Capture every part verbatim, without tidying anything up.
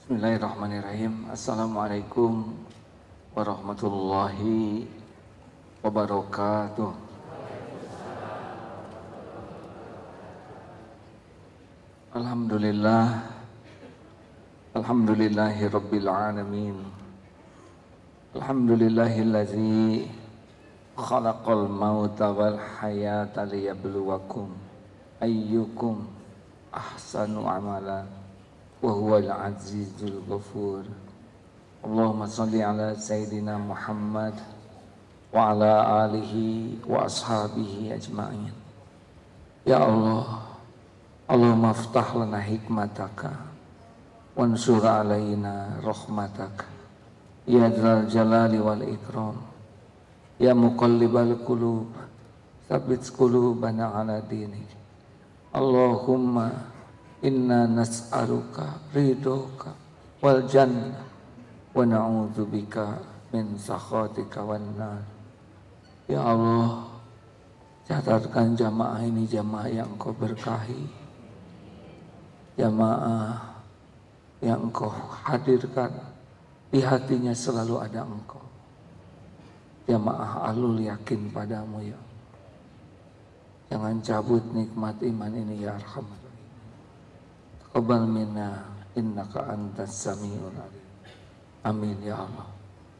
Bismillahirrahmanirrahim. Assalamualaikum warahmatullahi wabarakatuh. Alhamdulillah. Alhamdulillahi rabbil alamin. Alhamdulillahillazi khalaqal mauta wal hayata liyabluwakum ayyukum ahsanu amala wa huwal azizul ghafur. Allahumma salli ala sayyidina Muhammad wa ala alihi wa ashabihi ajma'in. Ya Allah, Allahumma aftah lana hikmataka wansur alaina rahmataka ya dzal jalali wal ikram ya muqallibal qulub tsabbit qulubana ala dinik. Allahumma inna nas'aluka ridhoka wal jannah wa na'udzubika min sakhatika wan nar. Ya Allah, catatkan jamaah ini jamaah yang Engkau berkahi, jamaah yang Engkau hadirkan di hatinya selalu ada Engkau, jamaah alul yakin padamu ya. Jangan cabut nikmat iman ini ya Arhamar. Taqabbal minna innaka antas samiul alim. Amin ya Allah.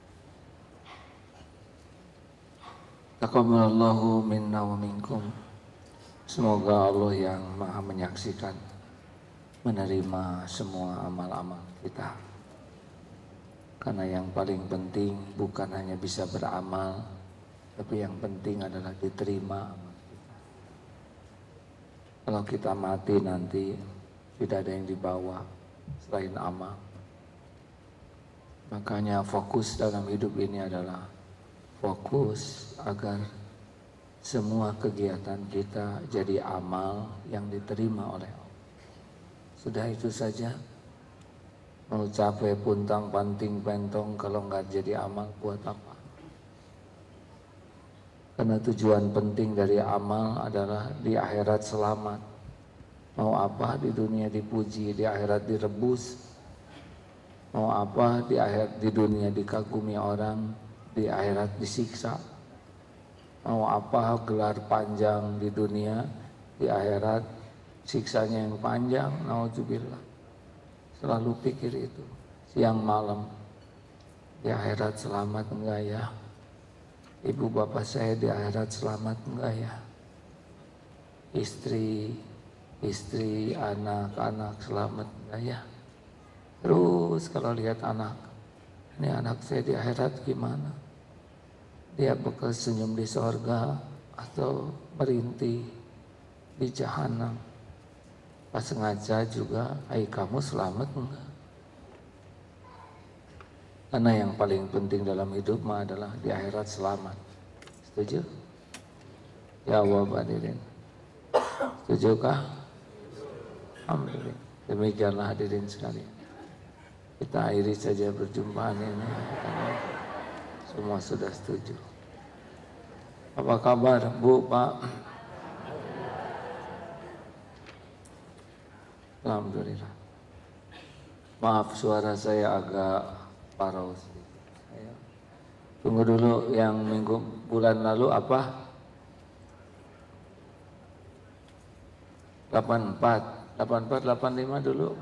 Taqabbalallahu minna wa minkum. Semoga Allah yang Maha menyaksikan menerima semua amal-amal kita. Karena yang paling penting bukan hanya bisa beramal, tapi yang penting adalah diterima amal kita. Kalau kita mati nanti tidak ada yang dibawa selain amal. Makanya fokus dalam hidup ini adalah fokus agar semua kegiatan kita jadi amal yang diterima oleh Allah. Sudah itu saja. Mau capek puntang panting pentong kalau nggak jadi amal buat apa? Karena tujuan penting dari amal adalah di akhirat selamat. Mau apa di dunia dipuji, di akhirat direbus. Mau apa di akhirat, di dunia dikagumi orang, di akhirat disiksa. Mau apa gelar panjang di dunia, di akhirat siksanya yang panjang. Nauzubillah. Selalu pikir itu siang malam. Di akhirat selamat enggak ya? Ibu bapak saya di akhirat selamat enggak ya? Istri Istri, anak-anak selamat enggak ya? Terus kalau lihat anak, ini anak saya di akhirat gimana? Dia bakal senyum di sorga atau merintih di jahanam? Pas sengaja juga, hai kamu selamat enggak? Karena yang paling penting dalam hidup mah adalah di akhirat selamat. Setuju? Ya Allah hadirin. Setujukah? Alhamdulillah. Demikianlah hadirin sekalian. Kita akhiri saja perjumpaan ini. Semua sudah setuju. Apa kabar Bu, Pak? Alhamdulillah. Maaf suara saya agak parau sedikit. Tunggu dulu yang minggu bulan lalu apa? delapan empat. delapan empat, delapan lima dulu.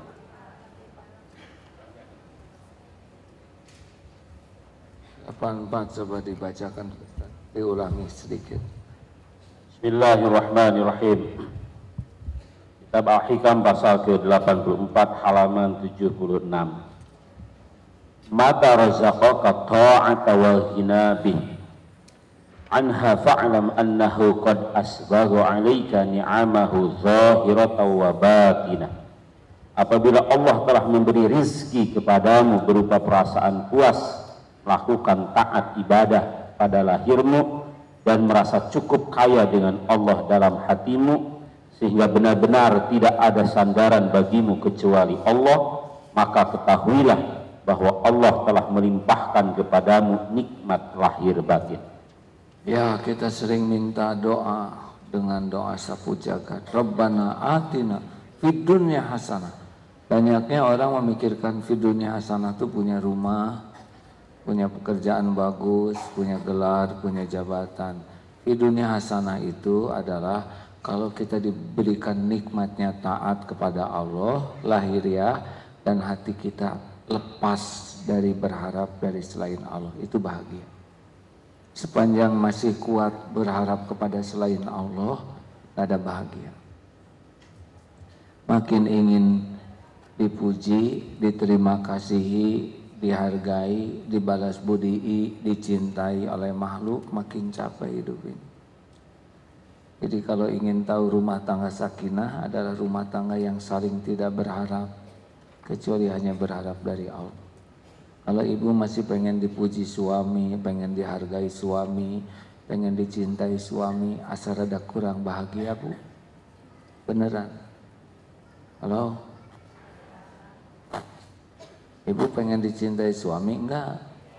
delapan empat coba dibacakan, diulangi sedikit. Bismillahirrahmanirrahim. Kitab Al-Hikam pasal ke delapan puluh empat halaman tujuh puluh enam. Mata razaqaka ta'ata wal ghina bih. Anha fa'lam annahu qad asbagha 'alaika ni'amahu zahiratan wa batinah. Apabila Allah telah memberi rizki kepadamu berupa perasaan puas, lakukan taat ibadah pada lahirmu dan merasa cukup kaya dengan Allah dalam hatimu, sehingga benar-benar tidak ada sandaran bagimu kecuali Allah, maka ketahuilah bahwa Allah telah melimpahkan kepadamu nikmat lahir batin. Ya, kita sering minta doa dengan doa sapu jagat. Rabbana atina fid dunya hasanah Banyaknya orang memikirkan di dunia hasanah itu punya rumah, punya pekerjaan bagus, punya gelar, punya jabatan. Di dunia hasanah itu adalah kalau kita diberikan nikmatnya taat kepada Allah, lahiriah, dan hati kita lepas dari berharap dari selain Allah, itu bahagia. Sepanjang masih kuat berharap kepada selain Allah, tidak ada bahagia. Makin ingin dipuji, diterima kasihi, dihargai, dibalas budii, dicintai oleh makhluk, makin capek hidup ini. Jadi kalau ingin tahu rumah tangga sakinah adalah rumah tangga yang saling tidak berharap, kecuali hanya berharap dari Allah. Kalau ibu masih pengen dipuji suami, pengen dihargai suami, pengen dicintai suami, asa rada kurang bahagia bu, beneran. Halo? Ibu pengen dicintai suami enggak?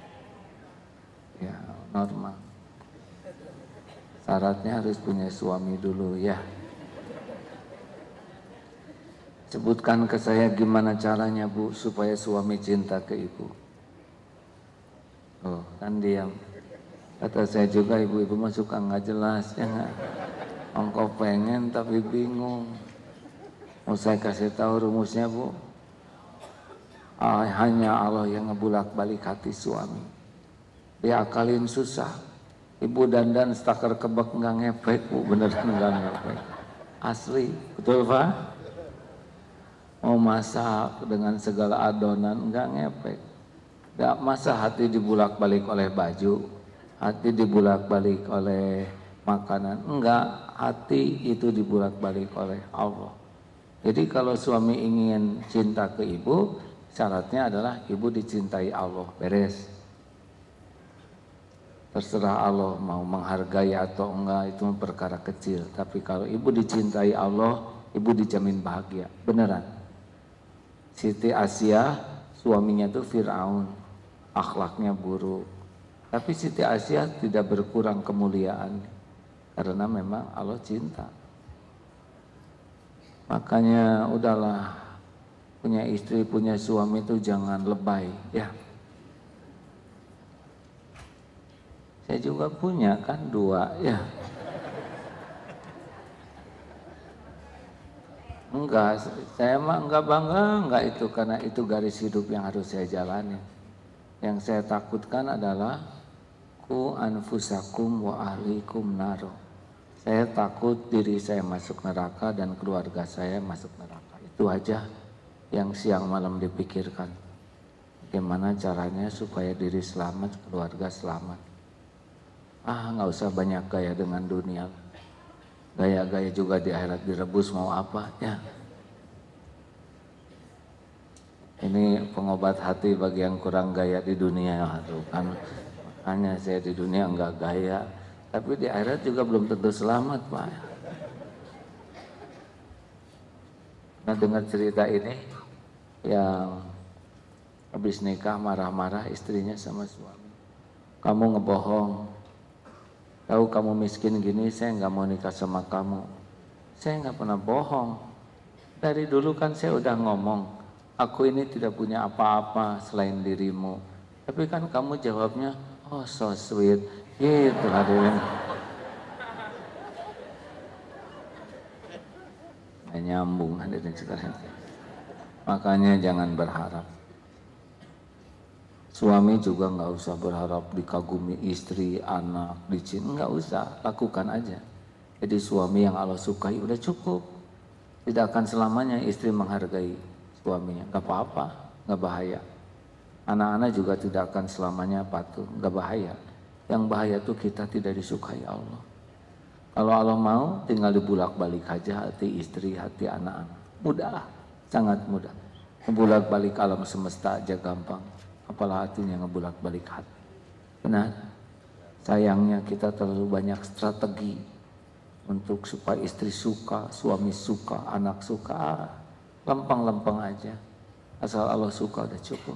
Ya normal. Syaratnya harus punya suami dulu ya. Sebutkan ke saya gimana caranya bu supaya suami cinta ke ibu. Oh kan diam. Kata saya juga ibu-ibu mah suka nggak jelas ya nggak. Engkau pengen tapi bingung. Mau saya kasih tahu rumusnya bu. Ah, hanya Allah yang ngebulak balik hati suami. Diakalin susah. Ibu dandan stakar kebek nggak ngepek bu, beneran nggak ngepek. Asli, betul pak? Mau masak dengan segala adonan nggak ngepek. Nggak masa hati dibulak balik oleh baju, hati dibulak balik oleh makanan. Enggak, hati itu dibulak balik oleh Allah. Jadi kalau suami ingin cinta ke ibu, syaratnya adalah ibu dicintai Allah, beres. Terserah Allah mau menghargai atau enggak, itu perkara kecil. Tapi kalau ibu dicintai Allah, ibu dijamin bahagia, beneran. Siti Asia, suaminya itu Fir'aun, akhlaknya buruk. Tapi Siti Asia tidak berkurang kemuliaan, karena memang Allah cinta. Makanya udahlah, punya istri, punya suami itu jangan lebay ya. Saya juga punya kan dua ya. Enggak, saya mah enggak bangga enggak itu, karena itu garis hidup yang harus saya jalani. Yang saya takutkan adalah ku anfusakum wa ahlikum naro. Saya takut diri saya masuk neraka dan keluarga saya masuk neraka. Itu aja yang siang malam dipikirkan. Bagaimana caranya supaya diri selamat, keluarga selamat. Ah, nggak usah banyak gaya dengan dunia. Gaya-gaya juga di akhirat direbus, mau apa ya. Ini pengobat hati bagi yang kurang gaya di dunia. Aduh, kan makanya saya di dunia nggak gaya, tapi di akhirat juga belum tentu selamat pak. Nah dengar cerita ini, yang habis nikah marah-marah istrinya sama suami. Kamu ngebohong, tahu kamu miskin gini, saya nggak mau nikah sama kamu. Saya nggak pernah bohong. Dari dulu kan saya udah ngomong, aku ini tidak punya apa-apa selain dirimu. Tapi kan kamu jawabnya, oh so sweet, gitu hadirin. Nggak nyambung hadirin sekalian. Makanya jangan berharap. Suami juga nggak usah berharap dikagumi istri, anak, dicintai, nggak usah, lakukan aja. Jadi suami yang Allah sukai udah cukup. Tidak akan selamanya istri menghargai suaminya, nggak apa-apa, nggak bahaya. Anak-anak juga tidak akan selamanya patuh, nggak bahaya. Yang bahaya tuh kita tidak disukai Allah. Kalau Allah mau, tinggal dibulak-balik aja hati istri, hati anak-anak. Mudah, sangat mudah. Ngebulak-balik alam semesta aja gampang. Apalah hatinya ngebulak-balik hati. Benar. Sayangnya kita terlalu banyak strategi untuk supaya istri suka, suami suka, anak suka. Lempeng-lempeng aja. Asal Allah suka udah cukup.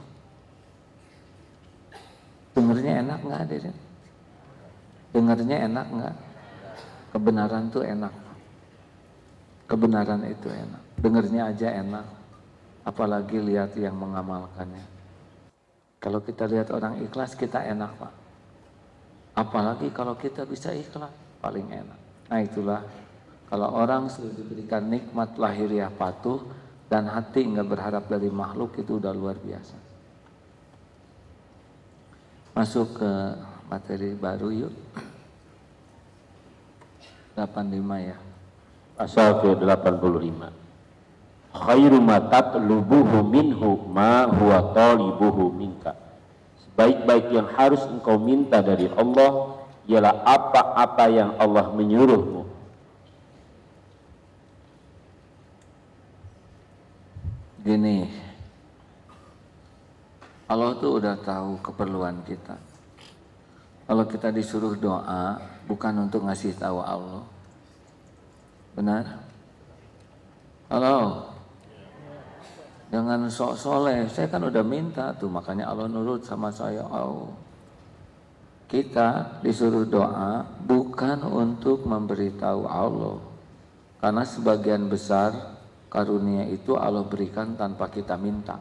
Dengarnya enak nggak hadirin? Dengarnya enak nggak? Kebenaran tuh enak. Kebenaran itu enak. Dengarnya aja enak. apalagi lihat yang mengamalkannya. Kalau kita lihat orang ikhlas, kita enak Pak. Apalagi kalau kita bisa ikhlas, paling enak. Nah itulah, kalau orang sudah diberikan nikmat lahiriah patuh dan hati nggak berharap dari makhluk, itu udah luar biasa. Masuk ke materi baru yuk. delapan puluh lima ya. Pasal ke delapan puluh lima. Khairu ma tatlubuhu minhu ma huwa talibuhu minka. Sebaik-baik yang harus engkau minta dari Allah ialah apa-apa yang Allah menyuruhmu. Gini, Allah tuh udah tahu keperluan kita. Kalau kita disuruh doa, bukan untuk ngasih tahu Allah. Benar? Halo? Jangan sok soleh, saya kan udah minta tuh, makanya Allah nurut sama saya. Oh. Kita disuruh doa bukan untuk memberitahu Allah. Karena sebagian besar karunia itu Allah berikan tanpa kita minta.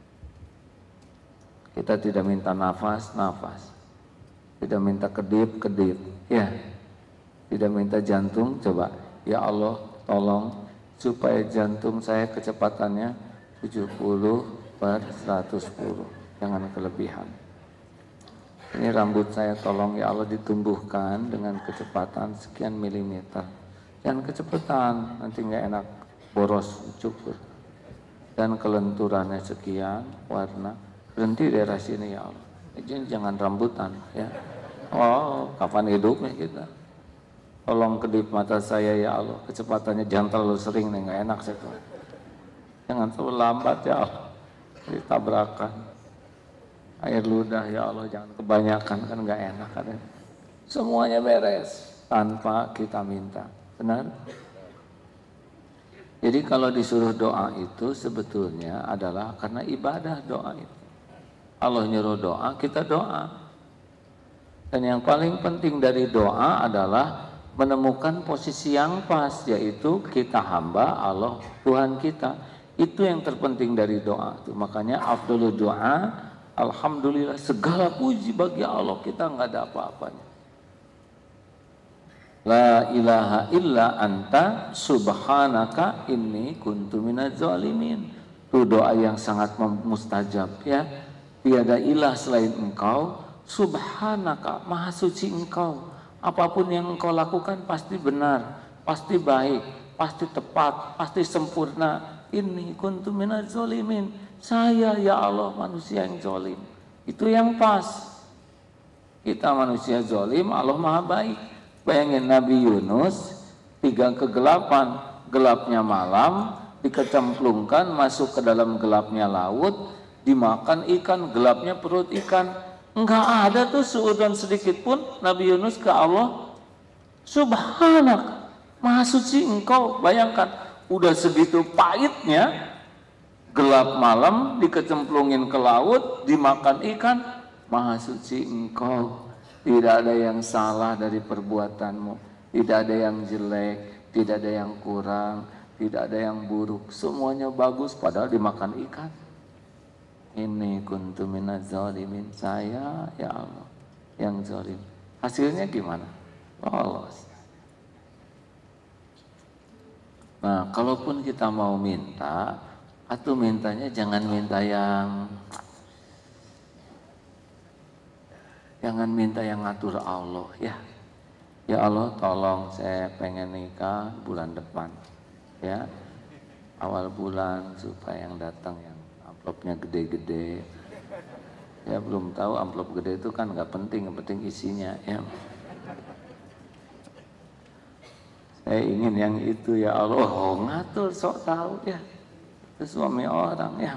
Kita tidak minta nafas, nafas. Tidak minta kedip, kedip. Ya. Tidak minta jantung, coba. Ya Allah, tolong supaya jantung saya kecepatannya tujuh puluh per seratus sepuluh. Jangan kelebihan. Ini rambut saya tolong ya Allah ditumbuhkan dengan kecepatan sekian milimeter. Jangan kecepatan, nanti nggak enak, boros, cukur. Dan kelenturannya sekian, warna. Berhenti daerah sini ya Allah. Jangan, jangan rambutan ya. Oh, kapan hidupnya kita? Tolong kedip mata saya ya Allah. Kecepatannya jangan terlalu sering nih, nggak enak saya tuh. Jangan terlalu lambat ya Allah. Ditabrakan. Air ludah ya Allah jangan kebanyakan, kan nggak enak kan. Semuanya beres tanpa kita minta. Benar? Jadi kalau disuruh doa itu sebetulnya adalah karena ibadah doa itu. Allah nyuruh doa, kita doa. Dan yang paling penting dari doa adalah menemukan posisi yang pas, yaitu kita hamba Allah, Tuhan kita. Itu yang terpenting dari doa. Makanya afdhalul doa, alhamdulillah, segala puji bagi Allah, kita nggak ada apa-apanya. La ilaha illa anta subhanaka inni kuntu minaz zalimin. Itu doa yang sangat mustajab ya. Tiada ilah selain engkau, subhanaka, maha suci engkau. Apapun yang engkau lakukan pasti benar, pasti baik, pasti tepat, pasti sempurna. Inni kuntu minaz zalimin. Saya ya Allah manusia yang zalim. Itu yang pas. Kita manusia zalim, Allah maha baik. Bayangin Nabi Yunus, tiga kegelapan, gelapnya malam, dikecemplungkan masuk ke dalam gelapnya laut, dimakan ikan, gelapnya perut ikan. Enggak ada tuh seudon sedikit pun Nabi Yunus ke Allah, subhanak, maha suci engkau. Bayangkan, udah segitu pahitnya, gelap malam, dikecemplungin ke laut, dimakan ikan, maha suci engkau. Tidak ada yang salah dari perbuatanmu, tidak ada yang jelek, tidak ada yang kurang, tidak ada yang buruk, semuanya bagus padahal dimakan ikan. Ini kuntu minaz zalimin, saya ya Allah yang zalim. Hasilnya gimana? Lolos. Nah, kalaupun kita mau minta, atau mintanya jangan minta yang Jangan minta yang ngatur Allah ya. Ya Allah tolong saya pengen nikah bulan depan. Ya. Awal bulan supaya yang datang yang amplopnya gede-gede. Ya belum tahu amplop gede itu kan nggak penting, yang penting isinya ya. Saya ingin yang itu ya Allah. Oh, ngatur sok tahu ya. Itu suami orang ya.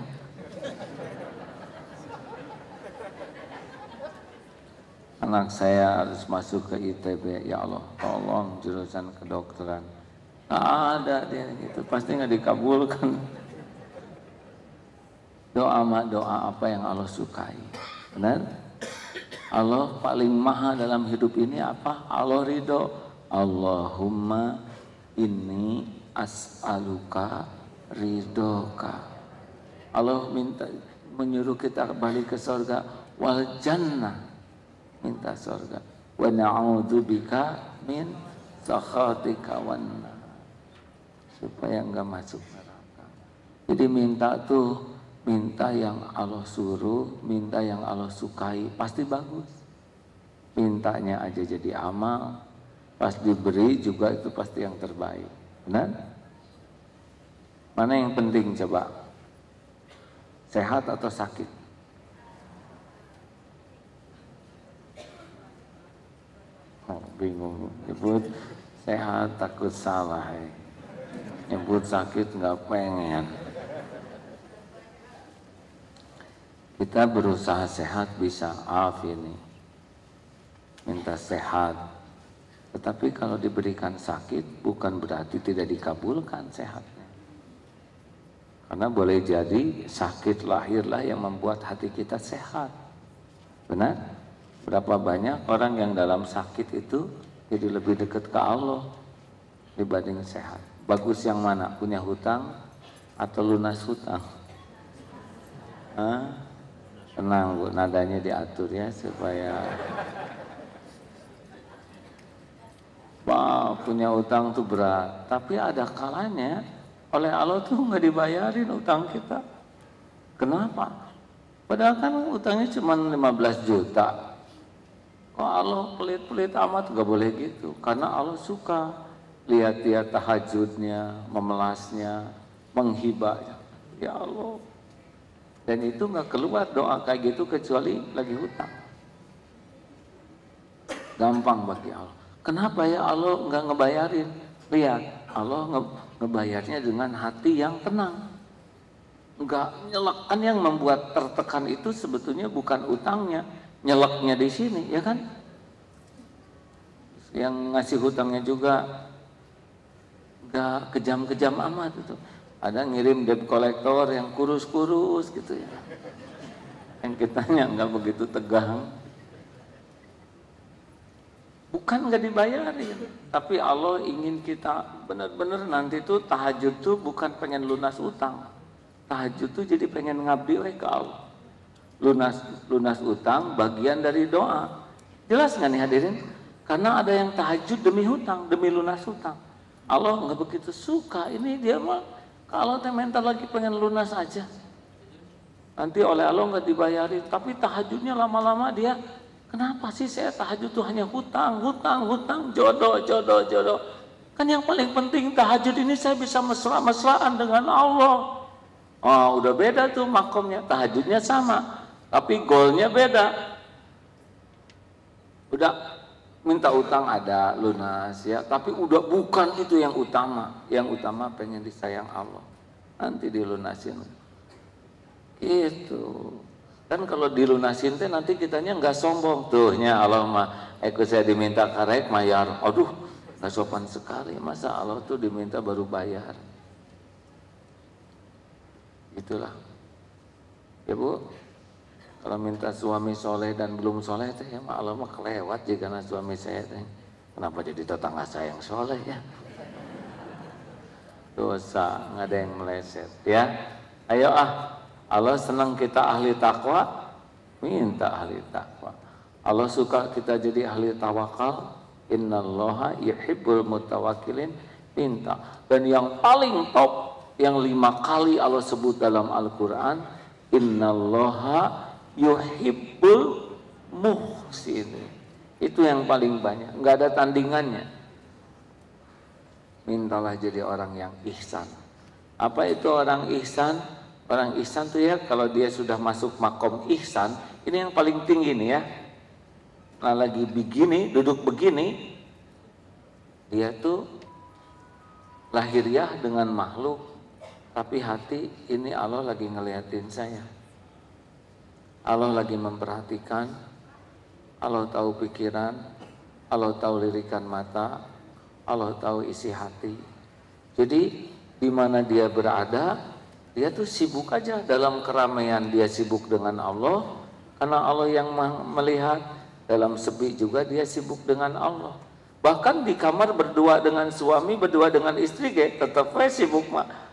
Anak saya harus masuk ke I T B, ya Allah, tolong jurusan kedokteran. Nggak ada dia gitu, pasti nggak dikabulkan. Doa mah doa apa yang Allah sukai, benar? Allah paling maha dalam hidup ini apa? Allah ridho. Allahumma inni as'aluka ridhoka. Allah minta menyuruh kita balik ke surga, wal jannah, minta surga, wa na'udzubika min sakhatika wan nar, supaya enggak masuk neraka. Jadi minta tuh, minta yang Allah suruh, minta yang Allah sukai, pasti bagus. Mintanya aja jadi amal, pas diberi juga itu pasti yang terbaik. Benar? Mana yang penting coba? Sehat atau sakit? Oh, bingung. Nyebut sehat takut salah. Ya. Nyebut sakit nggak pengen. Kita berusaha sehat bisa, af ini. Minta sehat. Tetapi kalau diberikan sakit bukan berarti tidak dikabulkan sehatnya. Karena boleh jadi sakit lahirlah yang membuat hati kita sehat. Benar? Berapa banyak orang yang dalam sakit itu jadi lebih dekat ke Allah dibanding sehat. Bagus yang mana? Punya hutang atau lunas hutang? Hah? Tenang Bu, nadanya diatur ya supaya wah, punya utang tuh berat. Tapi ada kalanya oleh Allah tuh nggak dibayarin utang kita. Kenapa? Padahal kan utangnya cuma lima belas juta. Kok Allah pelit-pelit amat? Nggak boleh gitu. Karena Allah suka lihat dia tahajudnya, memelasnya, menghibahnya. Ya Allah. Dan itu nggak keluar doa kayak gitu kecuali lagi hutang. Gampang bagi Allah. Kenapa ya Allah nggak ngebayarin? Lihat, Allah nge ngebayarnya dengan hati yang tenang. Nggak nyelak. Kan yang membuat tertekan itu sebetulnya bukan utangnya, nyelaknya di sini, ya kan? Yang ngasih hutangnya juga nggak kejam-kejam amat itu. Ada ngirim debt collector yang kurus-kurus gitu ya. Yang kitanya nggak begitu tegang. Bukan nggak dibayarin, tapi Allah ingin kita benar-benar nanti tuh tahajud tuh bukan pengen lunas utang. Tahajud tuh jadi pengen ngabdi we ke Allah. Lunas lunas utang bagian dari doa. Jelas nggak nih hadirin? Karena ada yang tahajud demi hutang, demi lunas hutang. Allah nggak begitu suka. Ini dia mah kalau teh mental lagi pengen lunas aja. Nanti oleh Allah nggak dibayarin, tapi tahajudnya lama-lama dia, kenapa sih saya tahajud tuh hanya hutang, hutang, hutang, jodoh, jodoh, jodoh. Kan yang paling penting tahajud ini saya bisa mesra-mesraan dengan Allah. Oh, udah beda tuh makomnya, tahajudnya sama, tapi goalnya beda. Udah minta utang ada lunas ya, tapi udah bukan itu yang utama. Yang utama pengen disayang Allah. Nanti dilunasin. Gitu. Kan kalau dilunasin teh nanti kitanya nggak sombong tuhnya Allah mah ikut saya diminta karek mayar. Aduh, nggak sopan sekali. Masa Allah tuh diminta baru bayar. Itulah. Ya Bu, kalau minta suami soleh dan belum soleh teh ya Allah mah kelewat jika na suami saya teh. Kenapa jadi tetangga saya yang soleh ya? Dosa, nggak ada yang meleset ya. Ayo ah. Allah senang kita ahli takwa, minta ahli takwa. Allah suka kita jadi ahli tawakal, innallaha yuhibbul mutawakkilin, minta. Dan yang paling top, yang lima kali Allah sebut dalam Al-Quran, innallaha yuhibbul muhsinin. Itu yang paling banyak, nggak ada tandingannya. Mintalah jadi orang yang ihsan. Apa itu orang ihsan? Orang ihsan tuh ya kalau dia sudah masuk makom ihsan, ini yang paling tinggi nih ya. Nah lagi begini, duduk begini, dia tuh lahiriah dengan makhluk, tapi hati ini Allah lagi ngeliatin saya. Allah lagi memperhatikan, Allah tahu pikiran, Allah tahu lirikan mata, Allah tahu isi hati. Jadi di mana dia berada, dia tuh sibuk aja dalam keramaian, dia sibuk dengan Allah karena Allah yang melihat. Dalam sepi juga dia sibuk dengan Allah. Bahkan di kamar berdua dengan suami, berdua dengan istri, kayak tetap sibuk mah.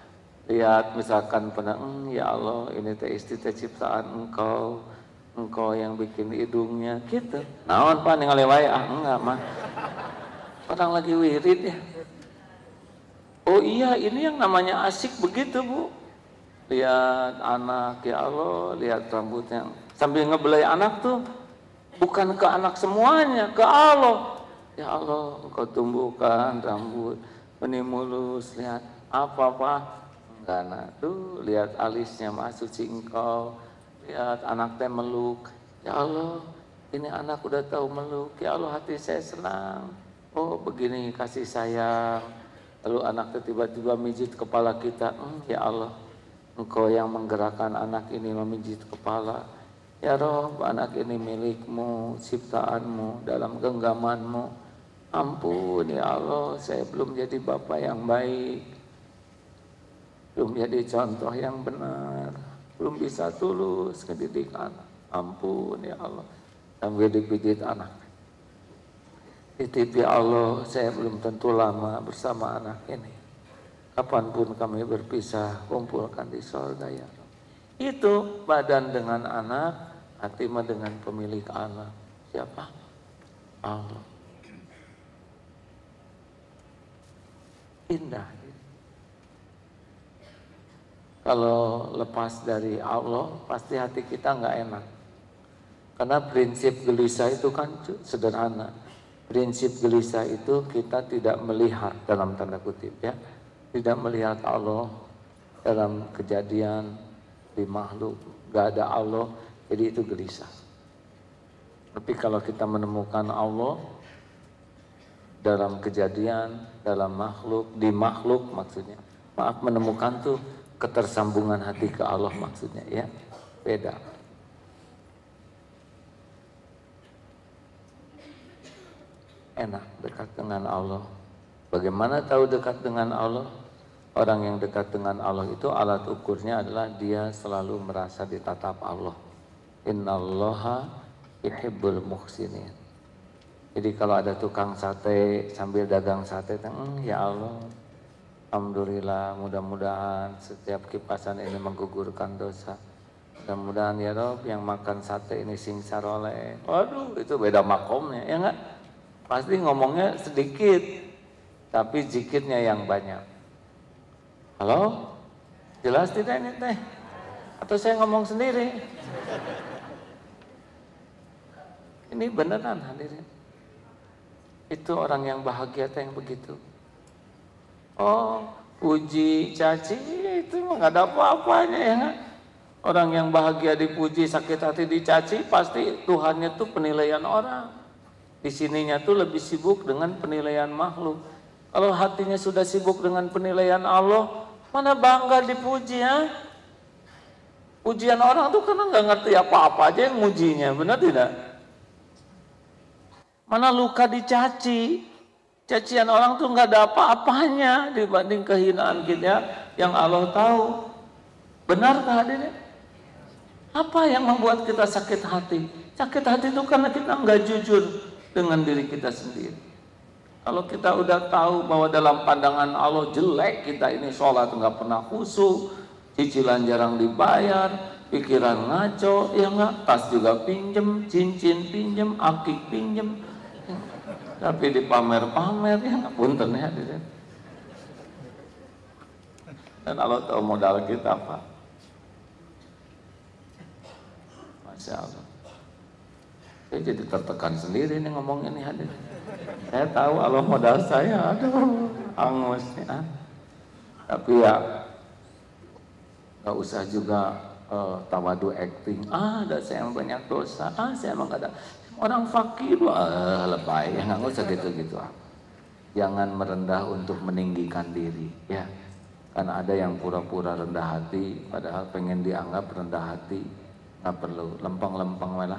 lihat misalkan pernah, hmm, ya Allah ini teh istri teh ciptaan engkau, engkau yang bikin hidungnya gitu. Naon Pak ningali wae ah enggak mah. Orang lagi wirid ya. Oh iya ini yang namanya asik begitu Bu. Lihat anak ya Allah, lihat rambutnya. Sambil ngebelai anak tuh bukan ke anak semuanya, ke Allah. Ya Allah, engkau tumbuhkan rambut benih mulus, lihat apa Pak? Enggak nak, tuh lihat alisnya masuk suci engkau, lihat anak teh meluk. Ya Allah, ini anak udah tahu meluk. Ya Allah, hati saya senang. Oh begini kasih sayang. Lalu anak teh tiba-tiba mijit kepala kita. Hmm, ya Allah, engkau yang menggerakkan anak ini memijit kepala. Ya Rob, anak ini milikmu, ciptaanmu, dalam genggamanmu. Ampun ya Allah, saya belum jadi bapak yang baik, belum jadi contoh yang benar, belum bisa tulus ngedidik anak. Ampun ya Allah, sambil dipijit anak. Titip ya Allah, saya belum tentu lama bersama anak ini. Kapanpun kami berpisah, kumpulkan di surga ya Allah. Itu badan dengan anak, hati dengan pemilik anak. Siapa? Allah. Indah. Kalau lepas dari Allah, pasti hati kita nggak enak. Karena prinsip gelisah itu kan sederhana. Prinsip gelisah itu kita tidak melihat dalam tanda kutip ya, tidak melihat Allah dalam kejadian di makhluk, nggak ada Allah, jadi itu gelisah. Tapi kalau kita menemukan Allah dalam kejadian, dalam makhluk, di makhluk maksudnya. Maaf, menemukan tuh ketersambungan hati ke Allah maksudnya ya. Beda. Enak dekat dengan Allah. Bagaimana tahu dekat dengan Allah? Orang yang dekat dengan Allah itu alat ukurnya adalah dia selalu merasa ditatap Allah. Innallaha yuhibbul muhsinin. Jadi kalau ada tukang sate sambil dagang sate, hmm, ya Allah, alhamdulillah, mudah-mudahan setiap kipasan ini menggugurkan dosa. Mudah-mudahan ya Rob yang makan sate ini sing saroleh. Waduh, itu beda makomnya, ya enggak? Pasti ngomongnya sedikit, tapi zikirnya yang banyak. Halo, jelas tidak ini teh? Atau saya ngomong sendiri? Ini beneran hadirin. Itu orang yang bahagia teh yang begitu. Oh, puji, caci, itu mah gak ada apa-apanya ya kan? Orang yang bahagia dipuji, sakit hati dicaci, pasti Tuhannya tuh penilaian orang. Di sininya tuh lebih sibuk dengan penilaian makhluk. Kalau hatinya sudah sibuk dengan penilaian Allah, mana bangga dipuji ya? Pujian orang tuh karena gak ngerti apa-apa aja yang mujinya, benar tidak? Mana luka dicaci, cacian orang tuh nggak ada apa-apanya dibanding kehinaan kita yang Allah tahu. Benarkah hadirin? Apa yang membuat kita sakit hati? Sakit hati itu karena kita nggak jujur dengan diri kita sendiri. Kalau kita udah tahu bahwa dalam pandangan Allah jelek kita ini sholat nggak pernah khusyuk, cicilan jarang dibayar, pikiran ngaco, ya nggak, tas juga pinjem, cincin pinjem, akik pinjem. Tapi dipamer-pamer ya punten ya. Dan Allah tahu modal kita Pak. Masya Allah. Saya jadi tertekan sendiri nih ngomong ini hadir. Saya tahu Allah modal saya, aduh angus nih. Ah. Tapi ya nggak usah juga uh, tawadu acting. Ah, ada saya yang banyak dosa. Ah, saya emang gak ada. Orang fakir, wah lebay, ya nggak usah gitu-gitu. Jangan merendah untuk meninggikan diri, ya. Karena ada yang pura-pura rendah hati, padahal pengen dianggap rendah hati, nggak perlu lempeng-lempeng malah.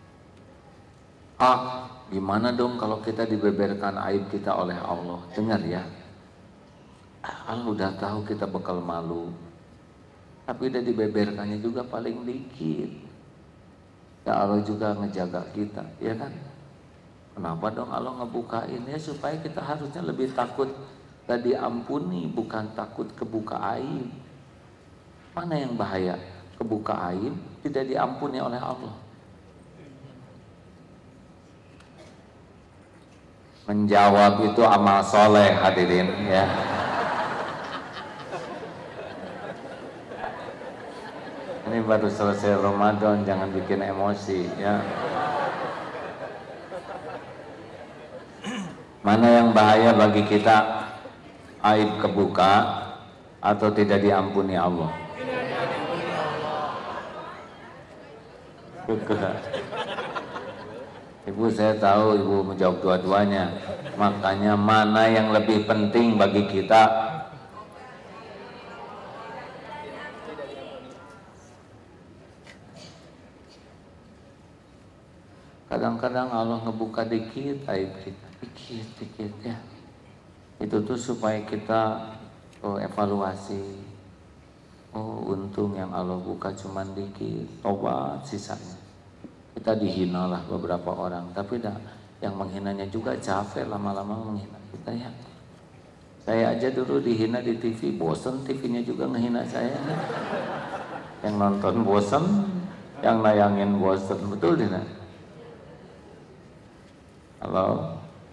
Ah, gimana dong kalau kita dibeberkan aib kita oleh Allah? Dengar ya, Allah udah tahu kita bakal malu, tapi udah dibeberkannya juga paling dikit. Ya Allah juga ngejaga kita, ya kan? Kenapa dong Allah ngebukain ya? Supaya kita harusnya lebih takut dan diampuni, bukan takut kebuka aib. Mana yang bahaya? Kebuka aib tidak diampuni oleh Allah. Menjawab itu amal soleh, hadirin ya. Ini baru selesai Ramadan, jangan bikin emosi ya. Mana yang bahaya bagi kita? Aib kebuka atau tidak diampuni Allah? Ibu, saya tahu ibu menjawab dua-duanya. Makanya mana yang lebih penting bagi kita? Kadang-kadang Allah ngebuka dikit aib kita, dikit-dikit ya. Itu tuh supaya kita oh, evaluasi. Oh, untung yang Allah buka cuman dikit, tobat sisanya. Kita dihina lah beberapa orang, tapi dah yang menghinanya juga capek lama-lama menghina kita ya. Saya aja dulu dihina di T V, bosen T V-nya juga ngehina saya. Ya. Yang nonton bosen, yang nayangin bosen, betul tidak? Halo?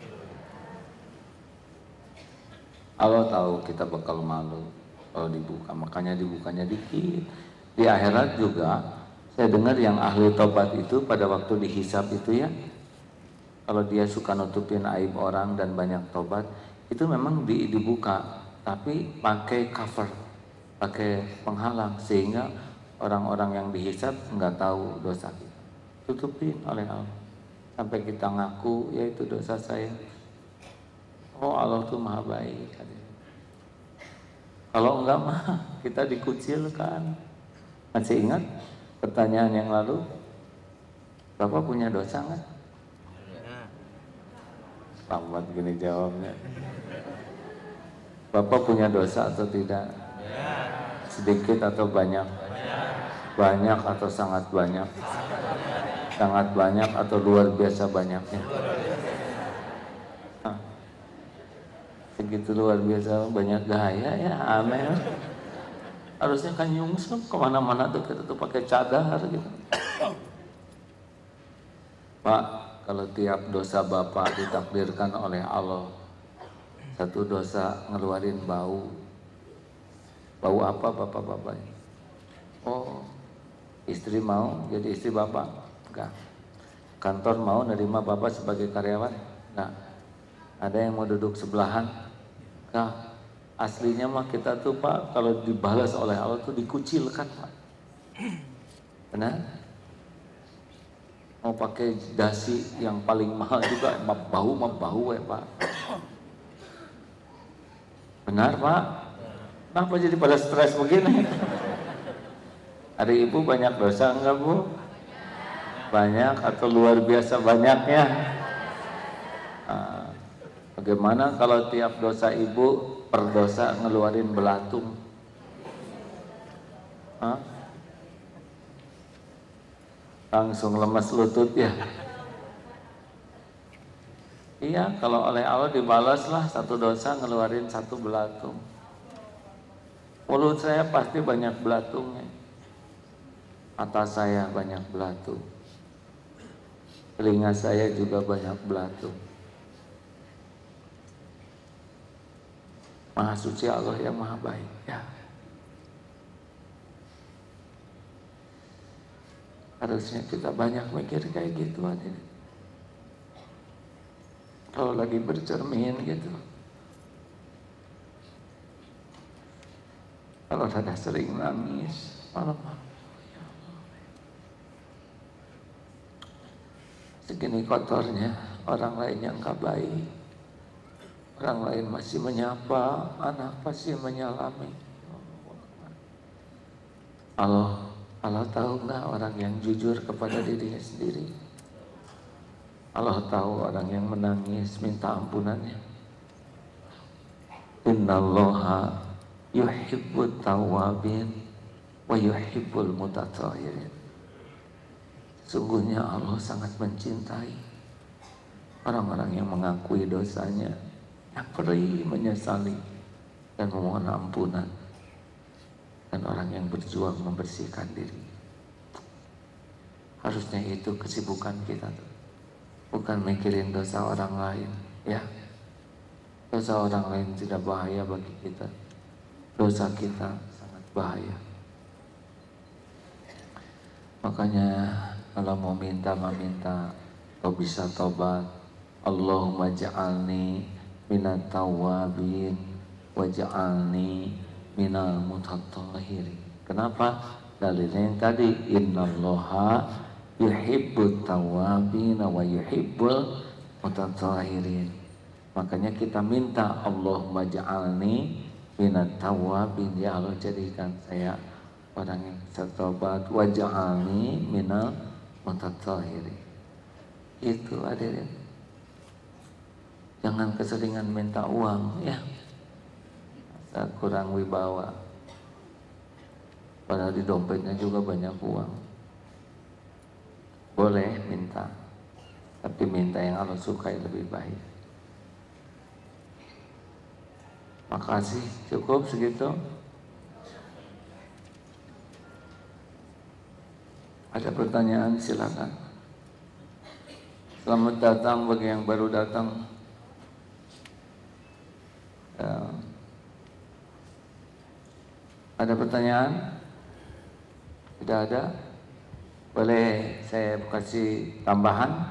Allah tahu kita bakal malu kalau dibuka, makanya dibukanya dikit. Di akhirat juga saya dengar yang ahli tobat itu pada waktu dihisab itu ya, kalau dia suka nutupin aib orang dan banyak tobat, itu memang di, dibuka, tapi pakai cover, pakai penghalang, sehingga orang-orang yang dihisab nggak tahu dosa kita, tutupin oleh Allah. Sampai kita ngaku, ya itu dosa saya. Oh, Allah tuh maha baik. Kalau enggak mah kita dikucilkan. Masih ingat pertanyaan yang lalu? Bapak punya dosa enggak? Lambat gini jawabnya. Bapak punya dosa atau tidak? Sedikit atau banyak? Banyak atau sangat banyak? Sangat banyak atau luar biasa banyaknya? Hah. Segitu luar biasa banyak gaya ya, aneh. Harusnya kan nyungsep kemana-mana tuh kita tuh pakai cadar gitu. Pak, kalau tiap dosa Bapak ditakdirkan oleh Allah, satu dosa ngeluarin bau. Bau apa Bapak-Bapak? Oh, istri mau jadi istri Bapak? Enggak. Kantor mau nerima Bapak sebagai karyawan? Enggak. Ada yang mau duduk sebelahan? Enggak. Aslinya mah kita tuh Pak, kalau dibalas oleh Allah tuh dikucilkan Pak. Benar? Mau pakai dasi yang paling mahal juga, bau mah bau ya Pak. Benar Pak? Kenapa jadi pada stres begini? Ada ibu banyak dosa enggak Bu? Banyak atau luar biasa banyaknya? Nah, bagaimana kalau tiap dosa ibu per dosa ngeluarin belatung? Hah? Langsung lemas lutut ya? Iya, kalau oleh Allah dibalaslah satu dosa ngeluarin satu belatung. Mulut saya pasti banyak belatungnya. Mata saya banyak belatung. Telinga saya juga banyak belatung. Maha suci Allah yang maha baik ya. Harusnya kita banyak mikir kayak gitu aja. Kalau lagi bercermin gitu. Kalau ada sering nangis, malam-malam. Segini kotornya, orang lain yang gak baik, orang lain masih menyapa, anak masih menyalami. Allah, Allah tahu nggak orang yang jujur kepada dirinya sendiri? Allah tahu orang yang menangis minta ampunannya. Innallaha yuhibbut tawwabin wa yuhibbul mutatahhirin. Sungguhnya Allah sangat mencintai orang-orang yang mengakui dosanya, yang perih menyesali dan memohon ampunan. dan orang yang berjuang membersihkan diri. Harusnya itu kesibukan kita tuh. Bukan mikirin dosa orang lain, ya. Dosa orang lain tidak bahaya bagi kita. Dosa kita sangat bahaya. Makanya kalau mau minta, meminta, kau bisa tobat. Allahumma ja'alni minat tawabin waj'alni minal mutatahhirin. Kenapa? Dalilnya yang tadi, innallaha yuhibbut tawabin wa yuhibbul mutatahhirin. Makanya kita minta Allahumma ja'alni minat tawabin, ya Allah jadikan saya orang yang bertobat, waj'alni minal mutatahhirin. Itu hadirin. Jangan keseringan minta uang, ya. Masa kurang wibawa. Padahal di dompetnya juga banyak uang. Boleh minta, tapi minta yang Allah sukai lebih baik. Makasih, cukup segitu. Ada pertanyaan, silakan. Selamat datang bagi yang baru datang. Ya. Ada pertanyaan? Tidak ada? Boleh saya kasih tambahan?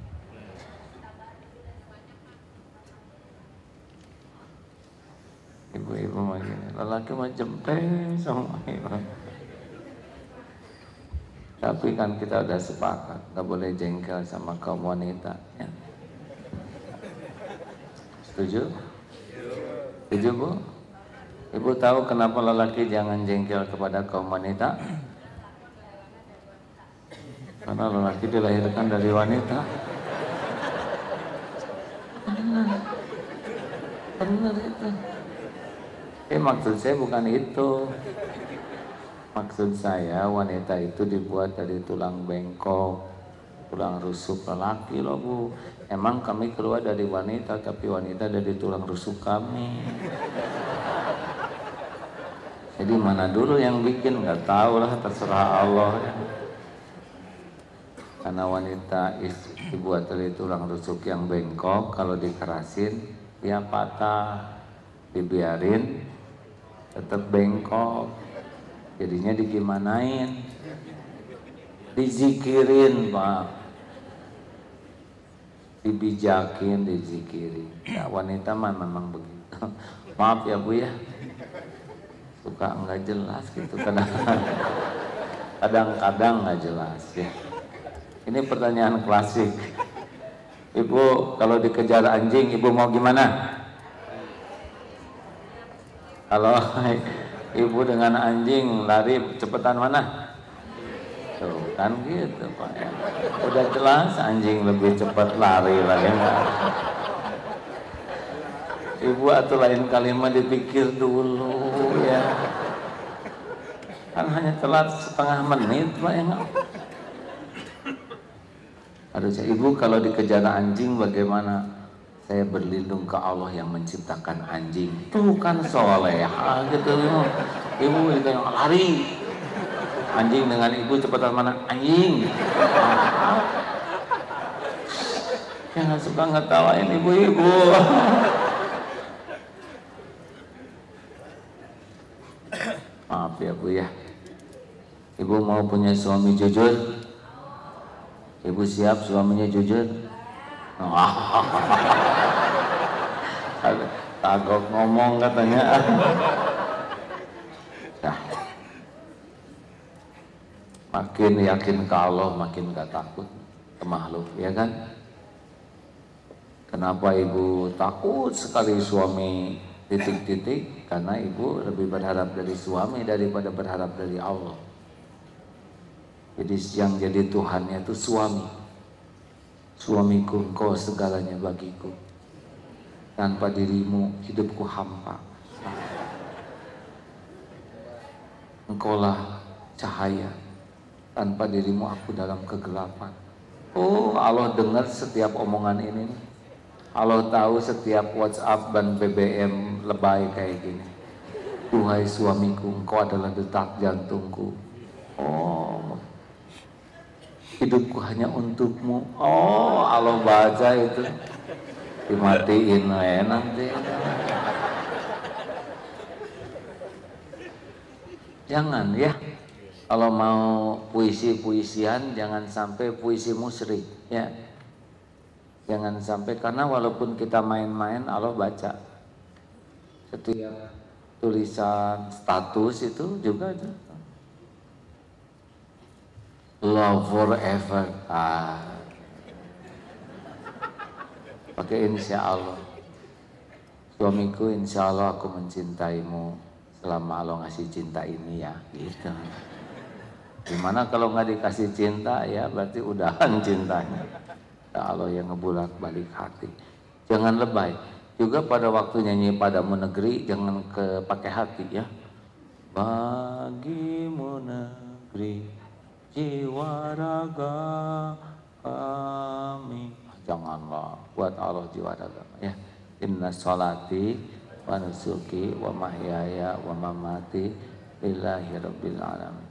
Ibu-ibu begini, lelaki mah jempeng sama ibu. Tapi kan kita udah sepakat, nggak boleh jengkel sama kaum wanita, ya. Setuju? Setuju, Bu? Ibu tahu kenapa lelaki jangan jengkel kepada kaum wanita? Karena lelaki dilahirkan dari wanita. Benar, benar itu. Eh maksud saya bukan itu. Maksud saya wanita itu dibuat dari tulang bengkok, tulang rusuk lelaki loh Bu. Emang kami keluar dari wanita, tapi wanita dari tulang rusuk kami. Jadi mana dulu yang bikin, nggak tahu lah, terserah Allah ya. Karena wanita dibuat dari tulang rusuk yang bengkok, kalau dikerasin dia patah, dibiarin tetap bengkok. Jadinya digimanain? Dizikirin, Pak. Dibijakin, dizikirin. Ya, wanita mah memang begitu. Maaf ya Bu ya. Suka enggak jelas gitu kadang-kadang. Kadang-kadang enggak jelas ya. Ini pertanyaan klasik. Ibu kalau dikejar anjing, Ibu mau gimana? Kalau Ibu dengan anjing lari cepetan mana? Tuh kan gitu Pak ya. Udah jelas anjing lebih cepat lari lagi enggak. Ibu atau lain kalimat dipikir dulu ya. Kan hanya telat setengah menit Pak ya. Harusnya Ibu kalau dikejar anjing bagaimana? Saya berlindung ke Allah yang menciptakan anjing. Tuh kan soleha gitu. Ibu itu yang lari. Anjing dengan ibu cepatan mana? Anjing. Jangan suka ngetawain ibu-ibu. Maaf ya Bu ya. Ibu mau punya suami jujur? Ibu siap suaminya jujur? Kagok ngomong katanya. Nah, makin yakin ke Allah, makin gak takut ke makhluk, ya kan? Kenapa Ibu takut sekali suami titik-titik? Karena Ibu lebih berharap dari suami daripada berharap dari Allah. Jadi yang jadi Tuhannya itu suami. Suamiku engkau segalanya bagiku. Tanpa dirimu hidupku hampa. Engkaulah cahaya. Tanpa dirimu aku dalam kegelapan. Oh Allah dengar setiap omongan ini. Allah tahu setiap WhatsApp dan B B M lebay kayak gini. Duhai suamiku, engkau adalah detak jantungku. Oh, hidupku hanya untukmu. Oh, Allah baca itu. Dimatiin ya nanti. Jangan ya. Kalau mau puisi-puisian jangan sampai puisi musyrik ya. Jangan sampai, karena walaupun kita main-main Allah baca. Setiap tulisan status itu juga itu. Love forever. Ah. Pakai insya Allah. Suamiku, insya Allah aku mencintaimu selama Allah ngasih cinta ini ya. Gitu. Gimana kalau nggak dikasih cinta ya berarti udahan cintanya. Ya Allah yang ngebulak balik hati. Jangan lebay. Juga pada waktu nyanyi Padamu Negeri jangan ke pakai hati ya. Bagimu negeri jiwa raga kami. Janganlah buat Allah jiwa raga ya. Inna sholati wa nusuki wa mahyaya wa mamati lillahi rabbil alamin.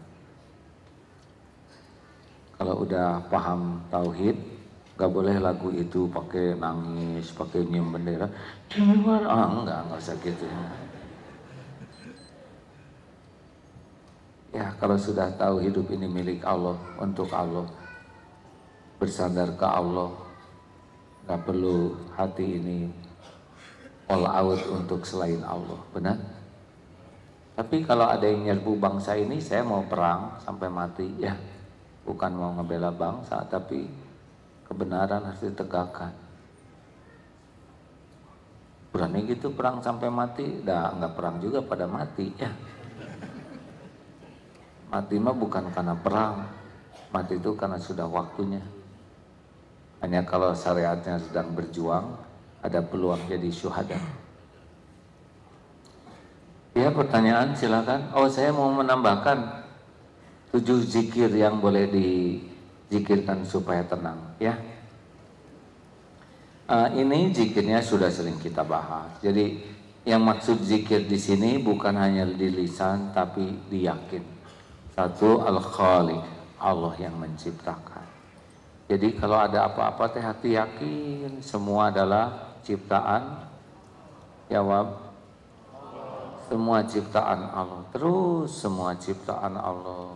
Kalau udah paham tauhid, gak boleh lagu itu pakai nangis, pakai nyium bendera. Ah, enggak, enggak usah gitu. Ya, kalau sudah tahu hidup ini milik Allah, untuk Allah, bersandar ke Allah, gak perlu hati ini all out untuk selain Allah, benar? Tapi kalau ada yang nyerbu bangsa ini, saya mau perang sampai mati, ya. Bukan mau ngebela bangsa, tapi kebenaran harus ditegakkan. Berani gitu perang sampai mati, dah nggak perang juga pada mati, ya. Mati mah bukan karena perang, mati itu karena sudah waktunya. Hanya kalau syariatnya sedang berjuang, ada peluang jadi syuhada. Ya, pertanyaan silakan. Oh, saya mau menambahkan tujuh zikir yang boleh dizikirkan supaya tenang, ya. Uh, ini zikirnya sudah sering kita bahas. Jadi yang maksud zikir di sini bukan hanya di lisan tapi di yakin. Satu, Al-Khaliq, Allah yang menciptakan. Jadi kalau ada apa-apa teh hati yakin semua adalah ciptaan. Jawab, semua ciptaan Allah. Terus semua ciptaan Allah.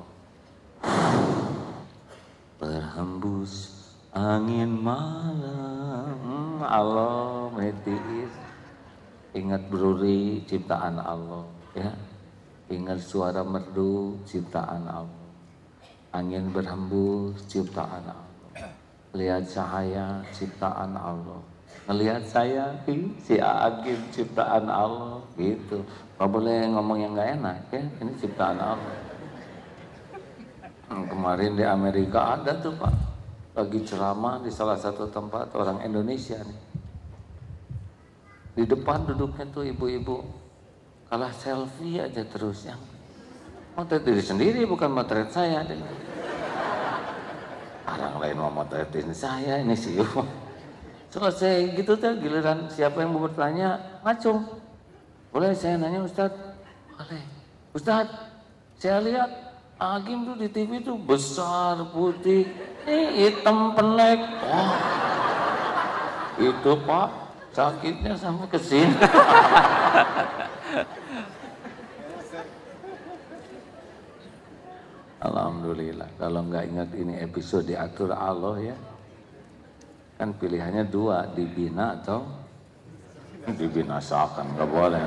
Berhembus angin malam, Allah metiis. Ingat beruri ciptaan Allah, ya. Ingat suara merdu ciptaan Allah. Angin berhembus ciptaan Allah. Lihat cahaya ciptaan Allah. Melihat saya, si Agim ciptaan Allah, gitu. Gak boleh ngomong yang gak enak, ya. Ini ciptaan Allah. Kemarin di Amerika ada tuh Pak, lagi ceramah di salah satu tempat orang Indonesia nih. Di depan duduknya tuh ibu-ibu, kalah selfie aja terus, yang motret diri sendiri bukan motret saya. Orang lain mau motretin saya, ini sih. Selesai gitu tuh giliran siapa yang mau bertanya ngacung. Boleh saya nanya Ustadz? Boleh. Ustadz, saya lihat Agim tuh di T V tuh besar, putih, ini hitam pendek. Oh, itu Pak, sakitnya sampai ke sini. Alhamdulillah, kalau nggak ingat ini episode diatur Allah ya. Kan pilihannya dua, dibina atau dibinasakan, nggak boleh.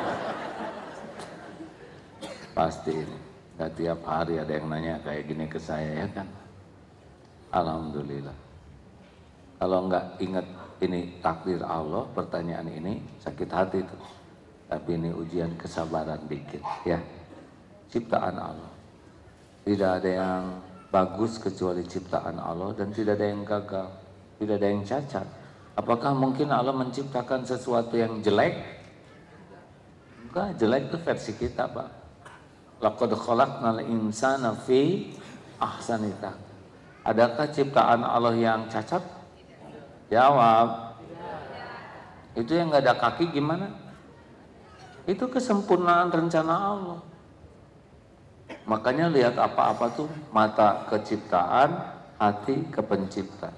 Pasti ini. Gak tiap hari ada yang nanya kayak gini ke saya, ya kan. Alhamdulillah. Kalau nggak ingat ini takdir Allah, pertanyaan ini sakit hati tuh. Tapi ini ujian kesabaran dikit, ya. Ciptaan Allah. Tidak ada yang bagus kecuali ciptaan Allah, dan tidak ada yang gagal, tidak ada yang cacat. Apakah mungkin Allah menciptakan sesuatu yang jelek? Enggak, jelek itu versi kita, Pak. Laqad khalaqnal insana fi ahsani taqwim. Adakah ciptaan Allah yang cacat? Jawab. Itu yang nggak ada kaki gimana? Itu kesempurnaan rencana Allah. Makanya lihat apa-apa tuh mata ke ciptaan, hati ke pencipta.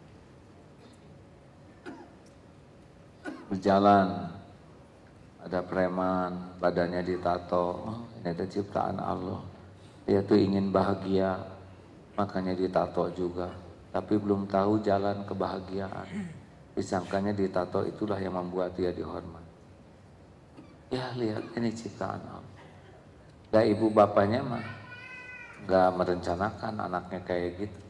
Berjalan, ada preman, badannya ditato, oh, ini ada ciptaan Allah. Dia tuh ingin bahagia, makanya ditato juga. Tapi belum tahu jalan kebahagiaan. Disangkanya ditato itulah yang membuat dia dihormat. Ya lihat, ini ciptaan Allah. Gak ibu bapaknya mah gak merencanakan anaknya kayak gitu.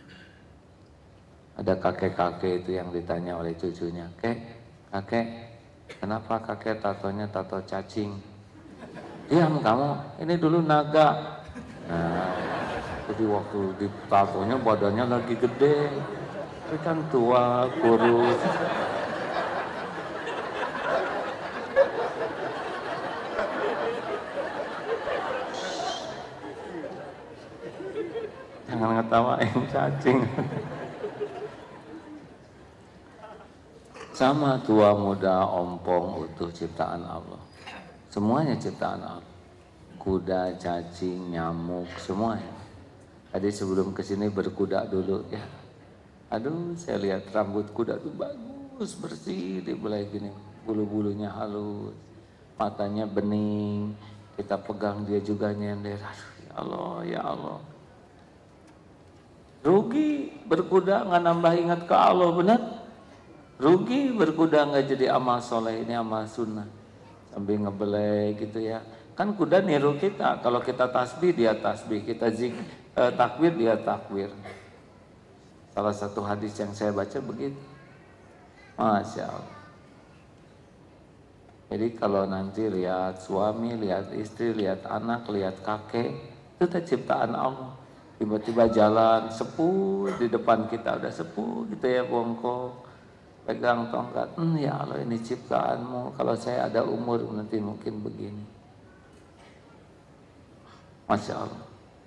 Ada kakek-kakek itu yang ditanya oleh cucunya, Kek, kakek, kenapa kakek tatonya tato cacing? Diam kamu, ini dulu naga. Nah, jadi waktu ditatonya badannya lagi gede, tapi kan tua, kurus. Jangan ngetawain cacing. Sama tua muda ompong utuh ciptaan Allah. Semuanya ciptaan Allah. Kuda, cacing, nyamuk, semuanya. Tadi sebelum kesini berkuda dulu ya. Aduh, saya lihat rambut kuda tuh bagus, bersih, dibelai gini, bulu-bulunya halus, matanya bening. Kita pegang dia juga nyender. Aduh, ya Allah, ya Allah. Rugi berkuda nggak nambah ingat ke Allah, benar? Rugi berkuda nggak jadi amal soleh, ini amal sunnah. Sambil ngebelai gitu ya. Kan kuda niru kita, kalau kita tasbih dia tasbih, kita zik, eh, takbir dia takbir. Salah satu hadis yang saya baca begitu. Masya Allah. Jadi kalau nanti lihat suami, lihat istri, lihat anak, lihat kakek, itu ciptaan Allah. Tiba-tiba jalan sepuh di depan kita, udah sepuh gitu ya, bongkok, pegang tongkat. Hmm, ya Allah, ini ciptaanmu. Kalau saya ada umur nanti mungkin begini. Masya Allah.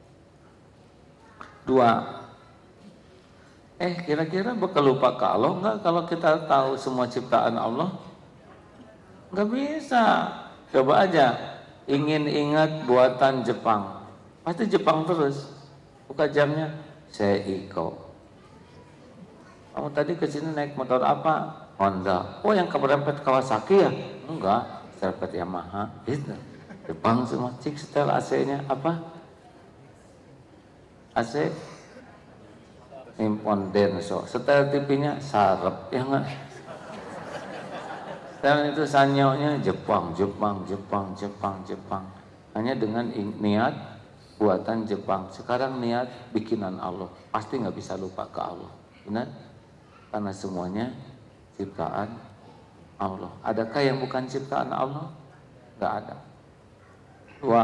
Dua. Eh kira-kira bakal lupa ke Allah enggak kalau kita tahu semua ciptaan Allah? Enggak bisa. Coba aja. Ingin ingat buatan Jepang. Pasti Jepang terus. Buka jamnya. Seiko. Kamu tadi kesini naik motor apa? Honda. Oh yang keberempet Kawasaki ya? Enggak. Serempet Yamaha. Gitu. Jepang semua. Cik setel A C-nya apa? A C Impon Denso. Setel T V-nya Sarep. Ya enggak? Setel itu sanyonya Jepang, Jepang, Jepang, Jepang, Jepang. Hanya dengan niat buatan Jepang. Sekarang niat bikinan Allah. Pasti nggak bisa lupa ke Allah. Benar? Karena semuanya ciptaan Allah. Adakah yang bukan ciptaan Allah? Nggak ada. Dua.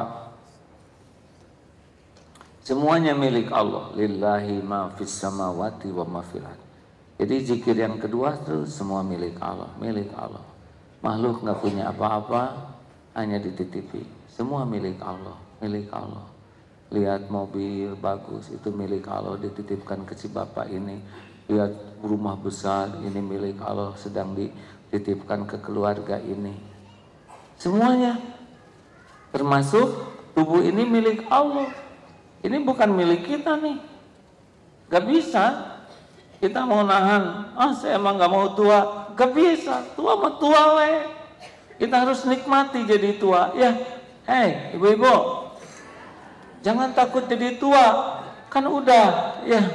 Semuanya milik Allah. Lillahi ma fis samawati wa ma fil ardh. Jadi zikir yang kedua itu semua milik Allah, milik Allah. Makhluk nggak punya apa-apa, hanya dititipi. Semua milik Allah, milik Allah. Lihat mobil bagus, itu milik Allah, dititipkan ke si bapak ini. Lihat rumah besar, ini milik Allah, sedang dititipkan ke keluarga ini. Semuanya, termasuk tubuh ini milik Allah. Ini bukan milik kita nih. Gak bisa. Kita mau nahan, ah saya emang gak mau tua. Gak bisa, tua mah tua we. Kita harus nikmati jadi tua. Ya, hei ibu-ibu, jangan takut jadi tua. Kan udah, ya.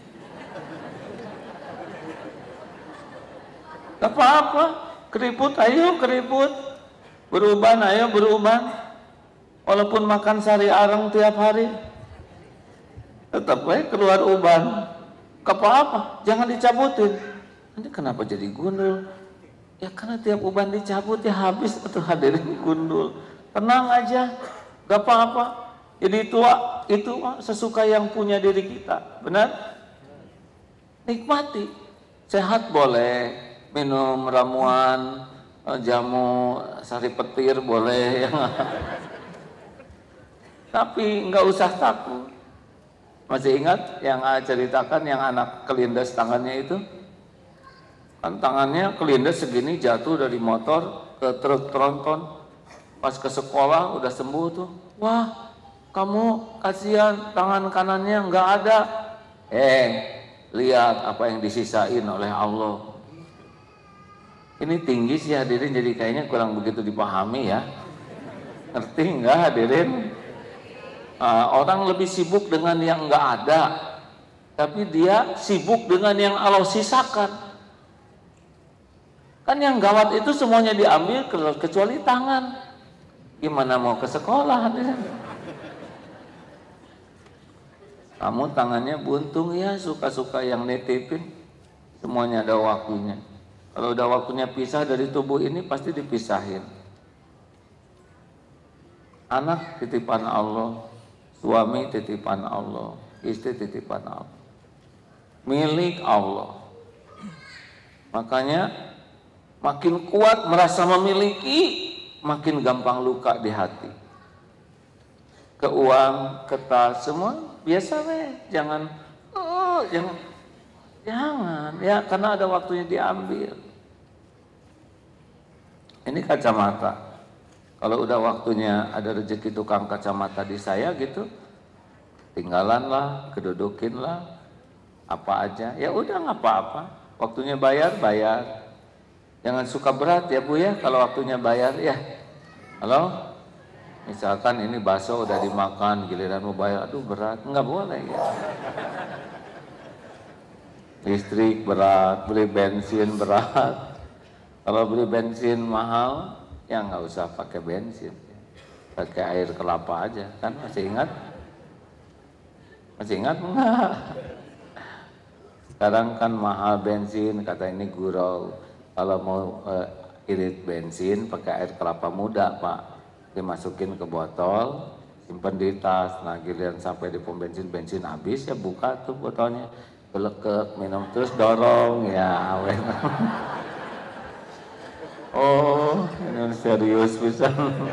Gak apa-apa, keriput ayo keriput. Beruban ayo beruban. Walaupun makan sari areng tiap hari, tetap baik keluar uban. Gak apa-apa, jangan dicabutin. Nanti kenapa jadi gundul? Ya karena tiap uban dicabut ya habis atau hadirin gundul. Tenang aja, gak apa-apa. Jadi tua itu sesuka yang punya diri kita, benar? Nikmati. Sehat boleh, minum ramuan, jamu sari petir boleh. Tapi nggak usah takut. Masih ingat yang A ceritakan yang anak kelindes tangannya itu? Kan tangannya kelindes segini jatuh dari motor ke truk tronton. Pas ke sekolah udah sembuh tuh, wah kamu kasihan tangan kanannya nggak ada. Eh, lihat apa yang disisain oleh Allah. Ini tinggi sih hadirin, jadi kayaknya kurang begitu dipahami ya. Ngerti nggak hadirin? Uh, orang lebih sibuk dengan yang nggak ada, tapi dia sibuk dengan yang Allah sisakan. Kan yang gawat itu semuanya diambil kecuali tangan. Gimana mau ke sekolah hadirin? Kamu tangannya buntung ya, suka-suka yang nitipin. Semuanya ada waktunya. Kalau udah waktunya pisah dari tubuh ini pasti dipisahin. Anak titipan Allah, suami titipan Allah, istri titipan Allah, milik Allah. Makanya makin kuat merasa memiliki, makin gampang luka di hati. Ke uang, ke tas, semua biasa weh, jangan, oh, jangan, jangan, ya karena ada waktunya diambil. Ini kacamata. Kalau udah waktunya ada rezeki tukang kacamata di saya gitu, tinggalan lah, kedudukin lah, apa aja, ya udah nggak apa-apa. Waktunya bayar, bayar. Jangan suka berat ya Bu ya, kalau waktunya bayar ya. Halo? Misalkan ini bakso udah dimakan, giliran mau bayar, aduh berat, nggak boleh ya. Listrik berat, beli bensin berat. Kalau beli bensin mahal, ya nggak usah pakai bensin, pakai air kelapa aja, kan masih ingat? Masih ingat nggak? Sekarang kan mahal bensin, kata ini gurau. Kalau mau uh, irit bensin, pakai air kelapa muda Pak. Dimasukin ke botol, simpan di tas. Nah giliran sampai di pom bensin, bensin habis ya buka tuh botolnya, belekek, minum terus dorong ya awet. Oh ini serius bisa.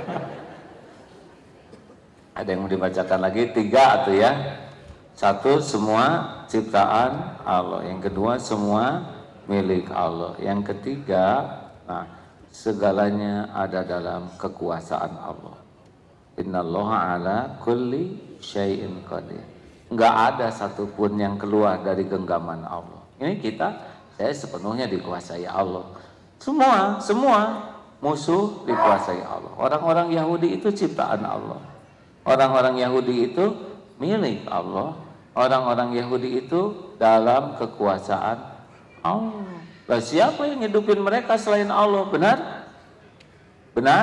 Ada yang mau dibacakan lagi? Tiga tuh ya. Satu, semua ciptaan Allah. Yang kedua, semua milik Allah. Yang ketiga, nah segalanya ada dalam kekuasaan Allah. Innallaha ala kulli syai'in qadir. Enggak ada satupun yang keluar dari genggaman Allah. Ini kita, saya sepenuhnya dikuasai Allah. Semua, semua musuh dikuasai Allah. Orang-orang Yahudi itu ciptaan Allah. Orang-orang Yahudi itu milik Allah. Orang-orang Yahudi itu dalam kekuasaan Allah. Lah siapa yang hidupin mereka selain Allah? Benar? Benar?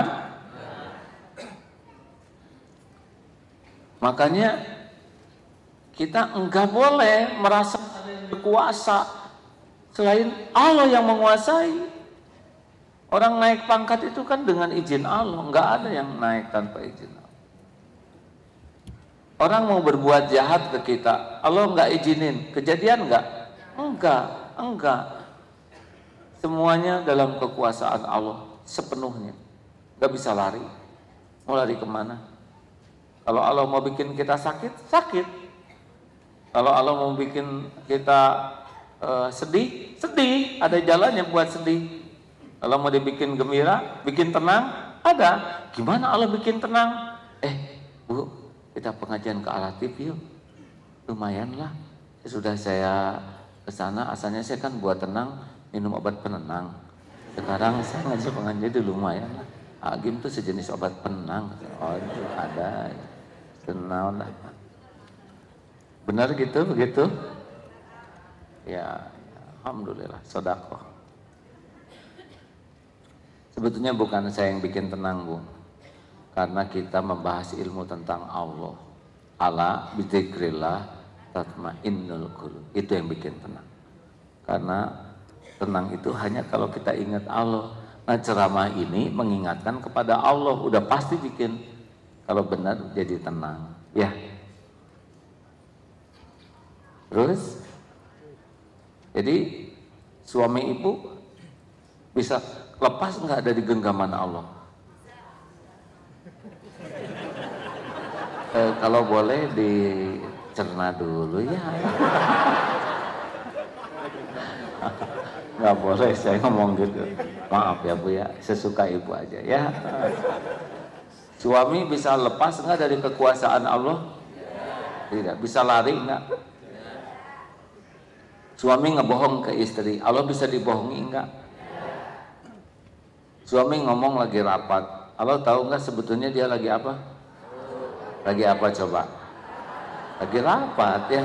Makanya kita enggak boleh merasa berkuasa selain Allah yang menguasai. Orang naik pangkat itu kan dengan izin Allah, enggak ada yang naik tanpa izin Allah. Orang mau berbuat jahat ke kita, Allah enggak izinin, kejadian enggak? Enggak, enggak. Semuanya dalam kekuasaan Allah sepenuhnya. Gak bisa lari. Mau lari kemana? Kalau Allah mau bikin kita sakit, sakit. Kalau Allah mau bikin kita uh, sedih, sedih. Ada jalannya buat sedih. Kalau mau dibikin gembira, bikin tenang, ada. Gimana Allah bikin tenang? Eh, Bu, kita pengajian ke Alatif yuk. Lumayan lah. Sudah saya ke sana, asalnya saya kan buat tenang, minum obat penenang. Sekarang saya ngaji pengajian itu lumayan lah. Agim tuh sejenis obat penenang. Oh itu ada. Tenang lah. Benar gitu, begitu? Ya, alhamdulillah, sodako. Sebetulnya bukan saya yang bikin tenang, Bu. Karena kita membahas ilmu tentang Allah. Ala bizikrillah tatmainnul qulub. Itu yang bikin tenang. Karena tenang itu hanya kalau kita ingat Allah. Nah ceramah ini mengingatkan kepada Allah. Udah pasti bikin, kalau benar jadi tenang. Ya. Terus, jadi suami ibu bisa lepas nggak dari genggaman Allah? E, kalau boleh dicerna dulu ya. Nggak boleh saya ngomong gitu. Maaf ya Bu ya, sesuka ibu aja ya. Suami bisa lepas enggak dari kekuasaan Allah? Tidak. Bisa lari enggak? Suami ngebohong ke istri, Allah bisa dibohongi enggak? Suami ngomong lagi rapat, Allah tahu enggak sebetulnya dia lagi apa? Lagi apa coba? Lagi rapat ya.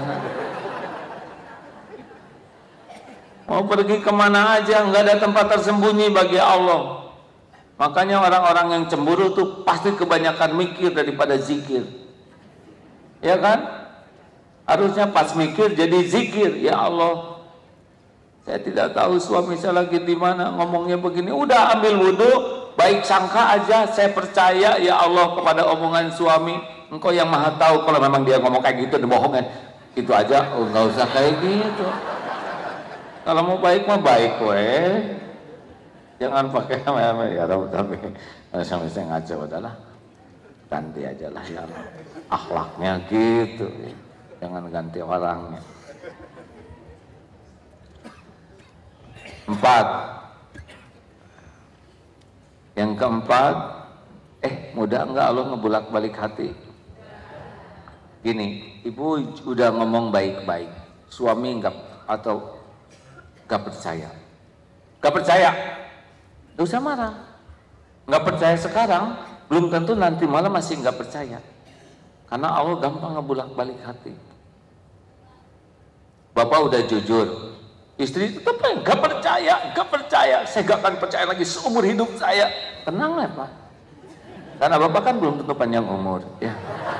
Mau pergi kemana aja, enggak ada tempat tersembunyi bagi Allah. Makanya orang-orang yang cemburu tuh pasti kebanyakan mikir daripada zikir. Ya kan? Harusnya pas mikir jadi zikir. Ya Allah, saya tidak tahu suami saya lagi di mana, ngomongnya begini. Udah ambil wudhu, baik sangka aja. Saya percaya ya Allah kepada omongan suami. Engkau yang maha tahu. Kalau memang dia ngomong kayak gitu, dibohongin. Itu aja, oh, nggak usah kayak gitu. Kalau mau baik mah baik weh. Jangan pakai ya tapi sama saya ngaco adalah ganti aja lah ya akhlaknya gitu, jangan ganti orangnya. Empat, yang keempat, eh mudah enggak Allah ngebulak balik hati? Gini, ibu udah ngomong baik-baik, suami enggak atau enggak percaya, enggak percaya. Gak usah marah. Gak percaya sekarang, belum tentu nanti malam masih gak percaya. Karena Allah gampang ngebulak balik hati. Bapak udah jujur, istri tetap gak percaya, gak percaya. Saya gak akan percaya lagi seumur hidup saya. Tenang lah Pak. Karena Bapak kan belum tentu panjang umur. Ya.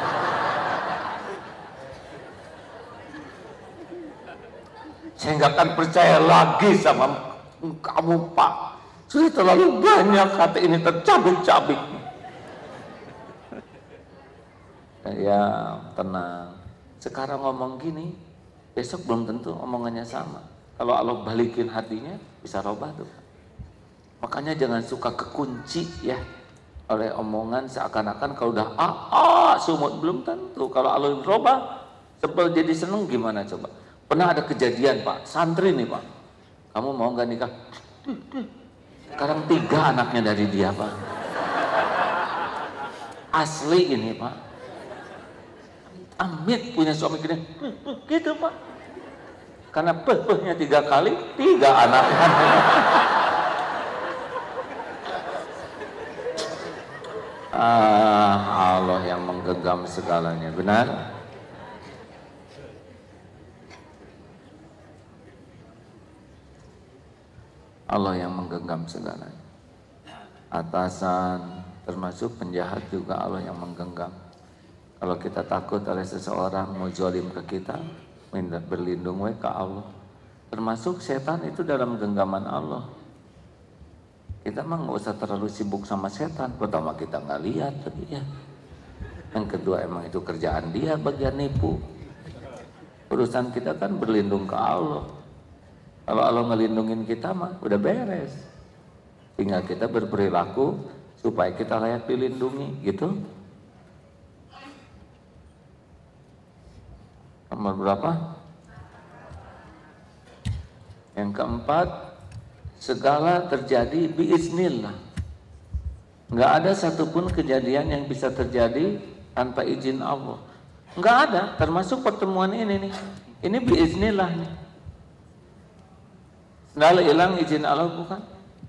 Saya gak akan percaya lagi sama kamu Pak. Sudah terlalu banyak hati ini tercabik-cabik. Ya tenang. Sekarang ngomong gini, besok belum tentu omongannya sama. Kalau Allah balikin hatinya, bisa robah tuh. Makanya jangan suka kekunci ya oleh omongan seakan-akan kalau udah ah, ah sumut, belum tentu. Kalau Allah robah, sebel jadi seneng gimana coba? Pernah ada kejadian Pak, santri nih Pak. Kamu mau nggak nikah? Sekarang tiga anaknya dari dia Pak. Asli ini Pak. Amit punya suami gini, gitu Pak. Karena peh-pehnya tiga kali, tiga anak. Ah, Allah yang menggenggam segalanya, benar? Allah yang menggenggam segalanya. Atasan, termasuk penjahat juga Allah yang menggenggam. Kalau kita takut oleh seseorang mau zalim ke kita, minta berlindung we ke Allah. Termasuk setan itu dalam genggaman Allah. Kita mah nggak usah terlalu sibuk sama setan. Pertama kita nggak lihat tadi ya. Yang kedua emang itu kerjaan dia bagian nipu. Urusan kita kan berlindung ke Allah. Kalau Allah ngelindungin kita mah udah beres. Tinggal kita berperilaku supaya kita layak dilindungi, gitu. Nomor berapa? Yang keempat, segala terjadi biiznillah. Nggak ada satupun kejadian yang bisa terjadi tanpa izin Allah. Nggak ada, termasuk pertemuan ini nih. Ini biiznillah nih. Sendal hilang izin Allah bukan?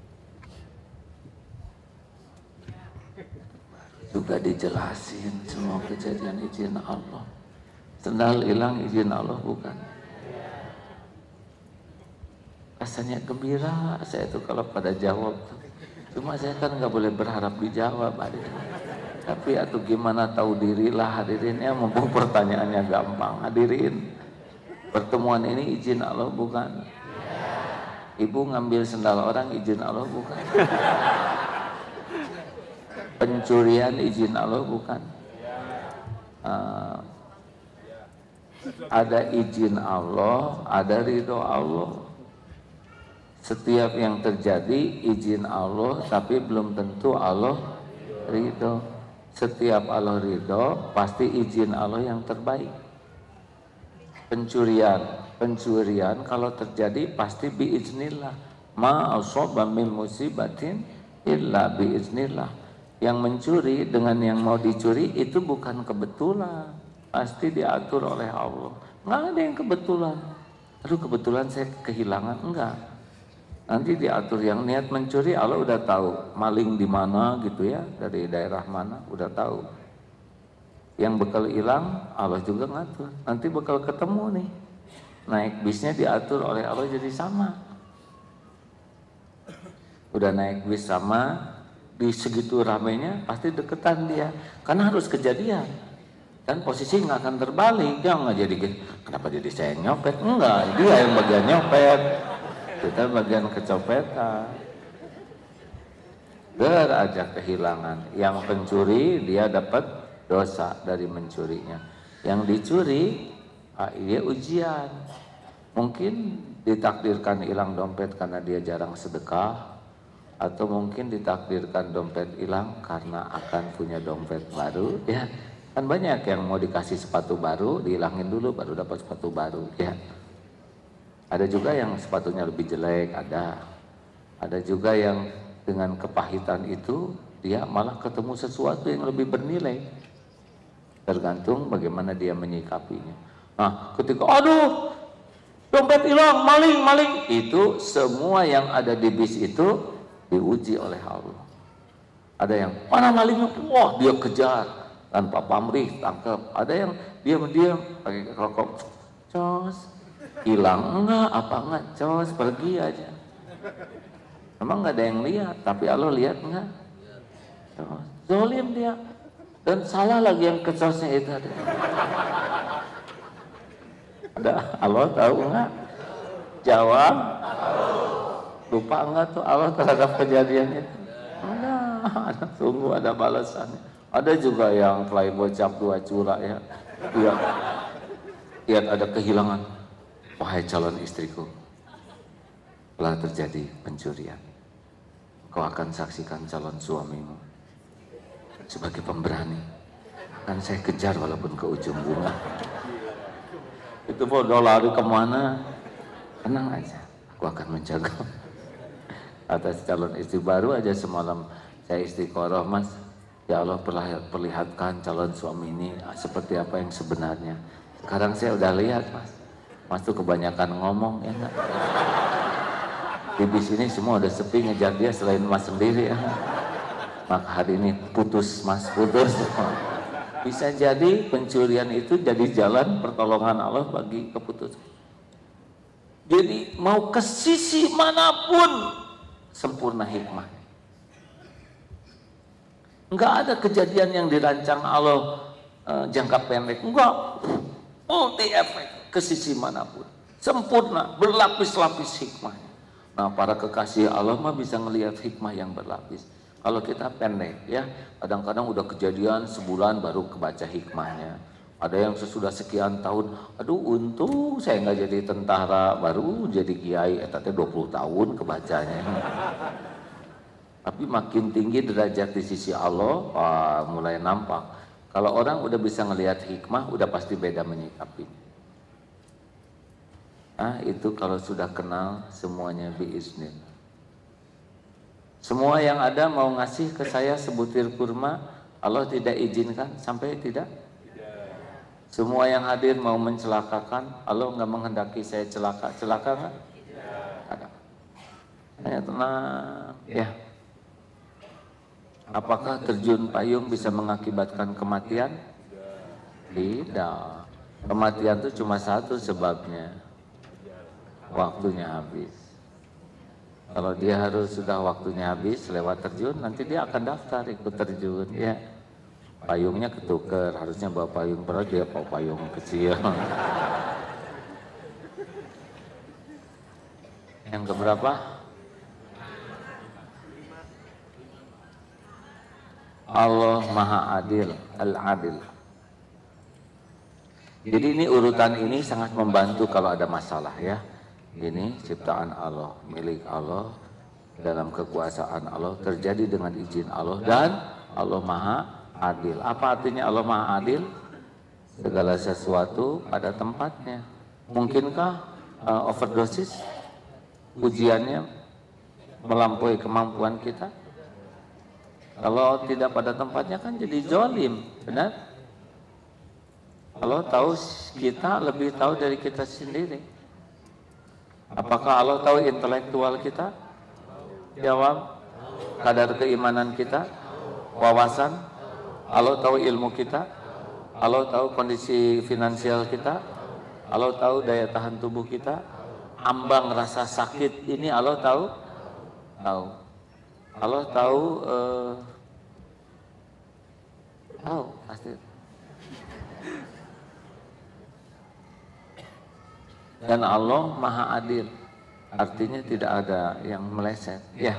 Juga dijelasin semua kejadian izin Allah. Sendal hilang izin Allah bukan? Rasanya gembira saya tuh kalau pada jawab. Cuma saya kan nggak boleh berharap dijawab hadirin. Tapi atau gimana tahu dirilah hadirin ya, mumpung pertanyaannya gampang hadirin. Pertemuan ini izin Allah bukan? Ibu ngambil sendal orang izin Allah bukan? Pencurian izin Allah bukan? Uh, ada izin Allah, ada ridho Allah. Setiap yang terjadi izin Allah, tapi belum tentu Allah ridho. Setiap Allah ridho, pasti izin Allah yang terbaik. Pencurian Pencurian kalau terjadi pasti biiznillah. Ma asaba min musibatin illa biiznillah. Yang mencuri dengan yang mau dicuri itu bukan kebetulan, pasti diatur oleh Allah. Nggak ada yang kebetulan. Aduh kebetulan saya kehilangan, enggak. Nanti diatur. Yang niat mencuri Allah udah tahu maling di mana gitu ya, dari daerah mana udah tahu. Yang bekal hilang Allah juga ngatur. Nanti bekal ketemu nih, naik bisnya diatur oleh Allah jadi sama. Udah naik bis sama, di segitu ramenya pasti deketan dia, karena harus kejadian. Dan posisi nggak akan terbalik, dia nggak jadi kenapa jadi saya nyopet, enggak, dia yang bagian nyopet, kita bagian kecopetan. Der aja kehilangan, yang pencuri dia dapat dosa dari mencurinya, yang dicuri ah, dia ujian. Mungkin ditakdirkan hilang dompet karena dia jarang sedekah, atau mungkin ditakdirkan dompet hilang karena akan punya dompet baru, ya kan banyak yang mau dikasih sepatu baru dihilangin dulu baru dapat sepatu baru, ya. Ada juga yang sepatunya lebih jelek, ada ada juga yang dengan kepahitan itu dia malah ketemu sesuatu yang lebih bernilai, tergantung bagaimana dia menyikapinya. Nah ketika aduh dompet hilang, maling maling, itu semua yang ada di bis itu diuji oleh Allah. Ada yang mana malingnya, wah dia kejar tanpa pamrih tangkap. Ada yang diam-diam pakai rokok, cos hilang enggak apa enggak, cos pergi aja. Emang nggak ada yang lihat, tapi Allah lihat enggak? Cos zolim dia, dan salah lagi yang kecosnya itu ada. Ada Allah tahu enggak? Jawab. Lupa enggak tuh Allah terhadap kejadian itu? Enggak, sungguh ada balasannya. Ada juga yang playboy cap dua curah ya, lihat, lihat ada kehilangan. Wahai calon istriku, telah terjadi pencurian. Kau akan saksikan calon suamimu sebagai pemberani. Kan saya kejar walaupun ke ujung bunga. Itu bodoh lari kemana? Tenang aja, aku akan menjaga. Atas calon istri baru aja semalam saya istiqoroh, Mas, ya Allah perlihatkan calon suami ini seperti apa yang sebenarnya. Sekarang saya udah lihat, Mas, Mas tuh kebanyakan ngomong ya enggak? Di bis ini semua udah sepi ngejar dia selain Mas sendiri ya. Maka hari ini putus, Mas, putus. Bisa jadi pencurian itu jadi jalan pertolongan Allah bagi keputusan. Jadi mau ke sisi manapun sempurna hikmah. Enggak ada kejadian yang dirancang Allah uh, jangka pendek, enggak, multi efek ke sisi manapun, sempurna, berlapis-lapis hikmahnya. Nah para kekasih Allah mah bisa ngelihat hikmah yang berlapis. Kalau kita pendek ya, kadang-kadang udah kejadian sebulan baru kebaca hikmahnya. Ada yang sesudah sekian tahun, aduh untung saya nggak jadi tentara, baru jadi kiai, etatnya dua puluh tahun kebacanya. Tapi makin tinggi derajat di sisi Allah, wah, mulai nampak. Kalau orang udah bisa ngelihat hikmah, udah pasti beda menyikapinya. Nah itu kalau sudah kenal semuanya biiznillah. Semua yang ada mau ngasih ke saya sebutir kurma, Allah tidak izinkan sampai tidak. Semua yang hadir mau mencelakakan, Allah nggak menghendaki saya celaka. Celaka nggak? Ada. Saya tenang. Ya. Apakah terjun payung bisa mengakibatkan kematian? Tidak. Kematian itu cuma satu sebabnya. Waktunya habis. Kalau dia harus sudah waktunya habis lewat terjun, nanti dia akan daftar ikut terjun. Ya. Payungnya ketuker, harusnya bawa payung berat, dia bawa payung kecil. Yang keberapa? Allah Maha Adil, Al-Adil. Jadi ini urutan ini sangat membantu kalau ada masalah ya. Ini ciptaan Allah, milik Allah, dalam kekuasaan Allah, terjadi dengan izin Allah, dan Allah Maha Adil. Apa artinya Allah Maha Adil? Segala sesuatu pada tempatnya. Mungkinkah uh, overdosis ujiannya melampaui kemampuan kita? Kalau tidak pada tempatnya kan jadi zolim, benar? Allah tahu kita lebih tahu dari kita sendiri. Apakah Allah tahu intelektual kita? Jawab. Kadar keimanan kita, wawasan. Allah tahu ilmu kita. Allah tahu kondisi finansial kita. Allah tahu daya tahan tubuh kita. Ambang rasa sakit ini Allah tahu. Tahu. Allah tahu. Eh, tahu pasti. Dan Allah Maha Adil, artinya tidak ada yang meleset. Ya,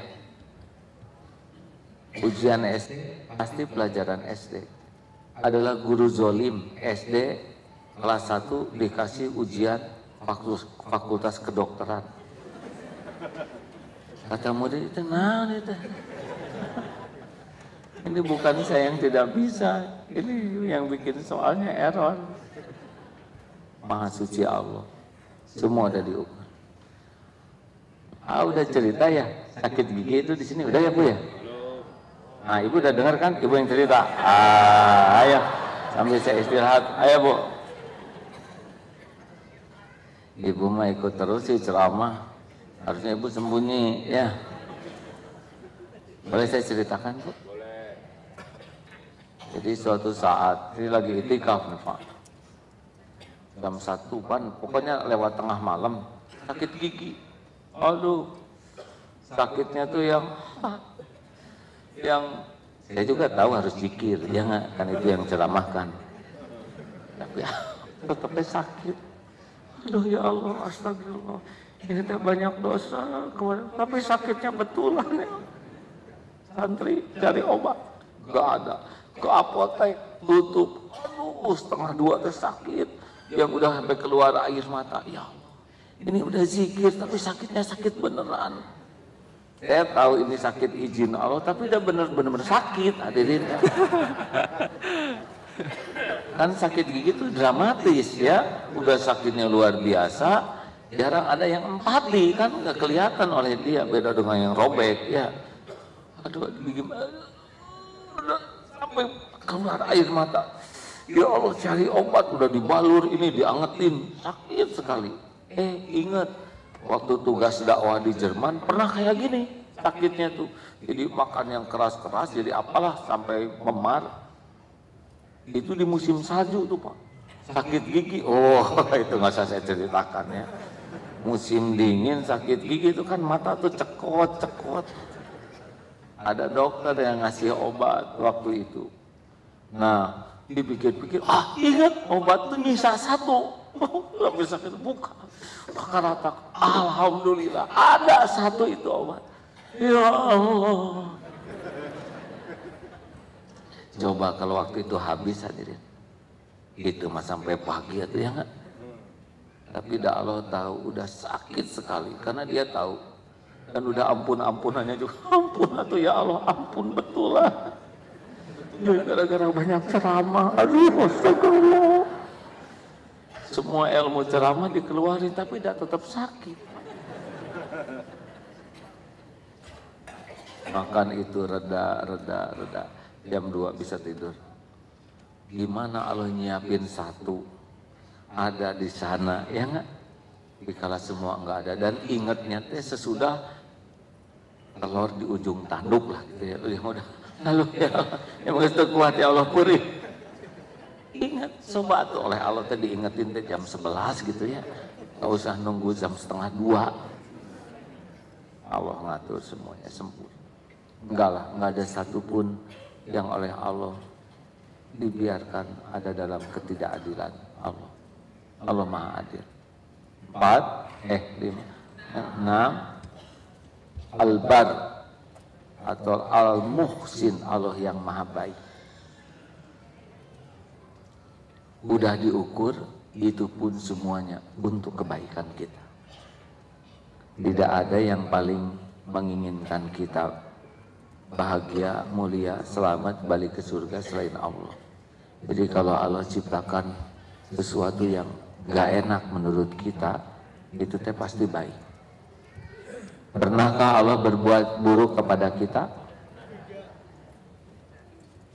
ujian S D pasti pelajaran S D. Adalah guru zolim S D kelas satu dikasih ujian fakultas kedokteran. Kata murid itu, nah itu. Ini bukan saya yang tidak bisa, ini yang bikin soalnya error. Maha suci Allah. Semua ada diukur. Ah, udah cerita ya, sakit gigi itu di sini udah ya Bu ya? Nah, Ibu udah dengar kan? Ibu yang cerita. Ah, ayo sambil saya istirahat. Ayo Bu. Ibu mah ikut terus sih ceramah. Harusnya Ibu sembunyi ya. Boleh saya ceritakan Bu? Boleh. Jadi suatu saat ini lagi itikaf nih Pak. Jam satu kan, pokoknya lewat tengah malam, sakit gigi. Aduh, sakitnya tuh yang, yang saya juga tahu harus zikir, ya nggak? Kan itu yang ceramahkan. Tapi ya, tetapnya sakit. Aduh ya Allah, astagfirullah. Ini teh banyak dosa, tapi sakitnya betulan ya. Santri cari obat, nggak ada. Ke apotek tutup. Aduh, setengah dua teh sakit. Yang udah sampai keluar air mata, ya Allah, ini udah zikir tapi sakitnya sakit beneran. Saya tahu ini sakit izin Allah, tapi udah bener-bener sakit, hadirin. Kan sakit gigi itu dramatis ya, udah sakitnya luar biasa, jarang ada yang empati, kan nggak kelihatan oleh dia, beda dengan yang robek ya. Aduh, gimana? Udah sampai keluar air mata. Ya Allah, cari obat, udah dibalur, ini diangetin, sakit sekali. Eh, ingat, waktu tugas dakwah di Jerman, pernah kayak gini, sakitnya tuh. Jadi makan yang keras-keras, jadi apalah, sampai memar. Itu di musim salju tuh Pak. Sakit gigi, oh itu nggak usah saya ceritakan ya. Musim dingin, sakit gigi itu kan mata tuh cekot-cekot. Ada dokter yang ngasih obat waktu itu. Nah, dipikir-pikir, ah ingat obat itu nyisa satu. Sampai sakit buka. Maka rata, alhamdulillah ada satu itu obat. Ya Allah. Coba kalau waktu itu habis hadirin. Itu mah sampai pagi itu ya enggak? Tapi dah Allah tahu udah sakit sekali karena dia tahu. Dan udah ampun-ampunannya juga. Ampun atuh ya Allah, ampun betul lah. Gara-gara banyak ceramah, aduh astagfirullah. Semua ilmu ceramah dikeluarin tapi tidak tetap sakit. Makan itu reda, reda, reda. Jam dua bisa tidur. Gimana Allah nyiapin satu ada di sana, ya enggak? Dikala semua enggak ada. Dan ingatnya teh sesudah telur di ujung tanduk lah gitu ya. Yang udah lalu ya Allah, yang begitu kuat ya Allah purih. Ingat, coba tuh oleh Allah tadi diingetin teh jam sebelas gitu ya. Nggak usah nunggu jam setengah dua. Allah ngatur semuanya sempurna. Enggak lah, enggak ada satupun yang oleh Allah dibiarkan ada dalam ketidakadilan Allah. Allah Maha Adil. Empat, eh lima, enam, Al-Bar atau Al-Muhsin, Allah yang Maha Baik. Udah diukur, itu pun semuanya untuk kebaikan kita. Tidak ada yang paling menginginkan kita bahagia, mulia, selamat, balik ke surga selain Allah. Jadi kalau Allah ciptakan sesuatu yang gak enak menurut kita, itu teh pasti baik. Pernahkah Allah berbuat buruk kepada kita?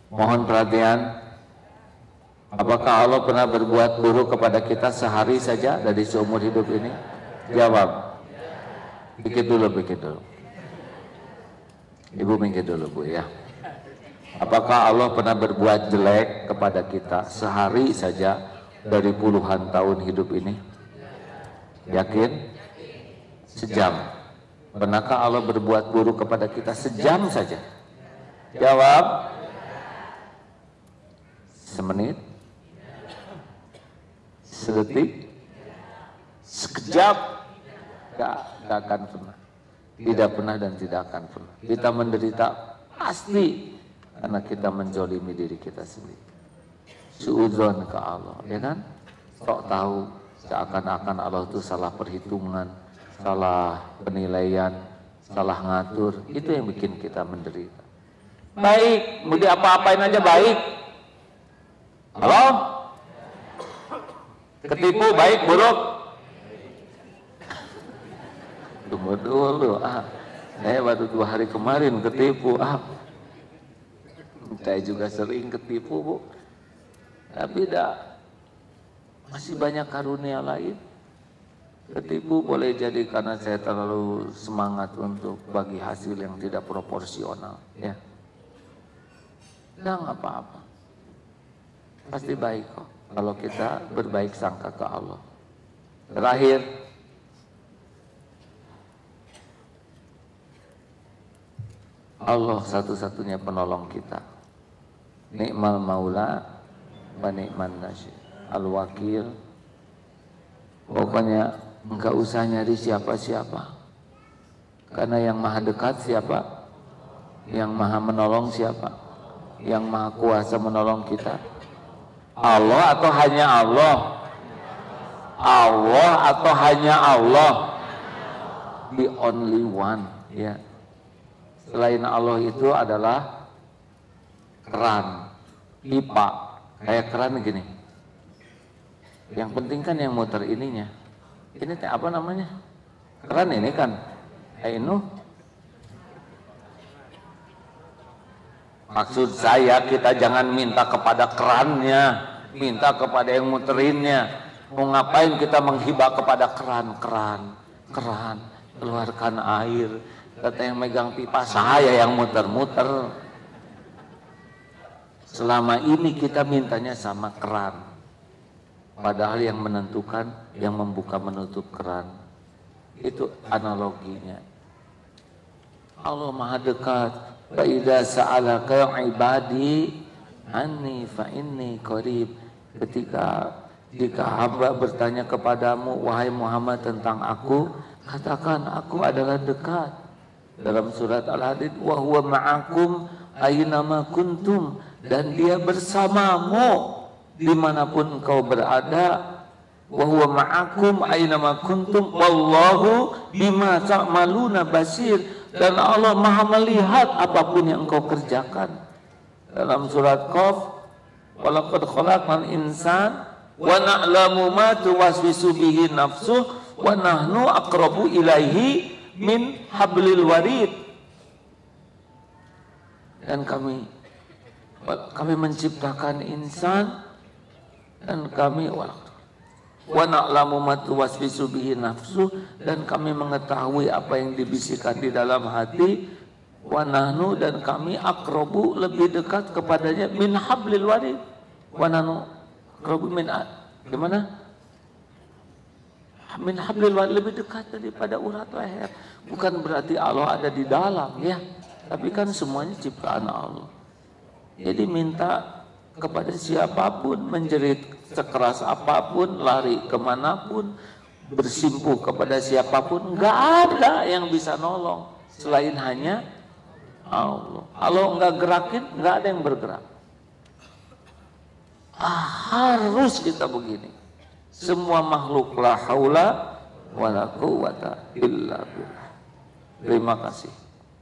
Mohon perhatian. Apakah Allah pernah berbuat buruk kepada kita sehari saja dari seumur hidup ini? Jawab. Pikir dulu, pikir dulu. Ibu mikir dulu, Bu, ya. Apakah Allah pernah berbuat jelek kepada kita sehari saja dari puluhan tahun hidup ini? Yakin? Sejam. Pernahkah Allah berbuat buruk kepada kita sejam saja? Jawab. Semenit? Sedetik? Sekejap? Gak, gak akan pernah. Tidak pernah dan tidak akan pernah. Kita menderita pasti karena kita menjolimi diri kita sendiri. Suudzon ke Allah, ya kan? Sok tahu seakan-akan Allah itu salah perhitungan, salah penilaian, salah ngatur. Itu yang bikin kita menderita. Baik, mau diapa-apain aja baik. Halo? Ketipu baik buruk? Tunggu dulu, ah, saya baru dua hari kemarin ketipu, ah, saya juga sering ketipu, Bu, tapi tidak, masih banyak karunia lain. Ketipu boleh jadi karena saya terlalu semangat untuk bagi hasil yang tidak proporsional, ya, nggak apa-apa, pasti baik kok kalau kita berbaik sangka ke Allah. Terakhir, Allah satu-satunya penolong kita. Ni'mal maula wa ni'man nasir. Al-wakil. Pokoknya enggak usah nyari siapa-siapa. Karena yang maha dekat siapa? Yang maha menolong siapa? Yang maha kuasa menolong kita? Allah atau hanya Allah? Allah atau hanya Allah? The only one, ya. Selain Allah itu adalah keran, pipa, kayak keran gini. Yang penting kan yang muter ininya. Ini teh apa namanya? Keran ini kan. Ainu. Maksud saya kita jangan minta kepada kerannya, minta kepada yang muterinnya. Mau ngapain kita menghibah kepada keran, keran, keran, keluarkan air. Kata yang megang pipa, saya yang muter-muter. Selama ini kita mintanya sama keran. Padahal yang menentukan, yang membuka menutup keran. Itu analoginya. Allah maha dekat. Fa idza sa'alaka ibadi anni fa inni qarib. Ketika jika hamba bertanya kepadamu, wahai Muhammad, tentang aku, katakan aku adalah dekat. Dalam surat Al-Hadid, wa huwa ma'akum aynama kuntum, dan dia bersamamu dimanapun engkau berada. Wa huwa ma'akum aynama kuntum wallahu bima ta'maluna basir, dan Allah maha melihat apapun yang engkau kerjakan. Dalam surat Qaf, walaqad khalaqnal insan wa na'lamu ma tuwaswisu bihi nafsuh wa nahnu aqrabu ilaihi min hablil warid. Dan kami kami menciptakan insan, dan kami wa na'lamu ma tuwaswisu bihi nafsu, dan kami mengetahui apa yang dibisikkan di dalam hati. Wa nahnu, dan kami aqrabu, lebih dekat kepadanya, min hablil warid. Wa nahnu aqrabu min gimana? Min hablil warid, lebih dekat daripada urat leher. Bukan berarti Allah ada di dalam, ya, tapi kan semuanya ciptaan Allah. Jadi minta kepada siapapun, menjerit sekeras apapun, lari kemanapun, bersimpuh kepada siapapun, nggak ada yang bisa nolong selain hanya Allah. Allah nggak gerakin, nggak ada yang bergerak. Ah, harus kita begini. Semua makhluk la haula wala quwata illa billah. Terima kasih.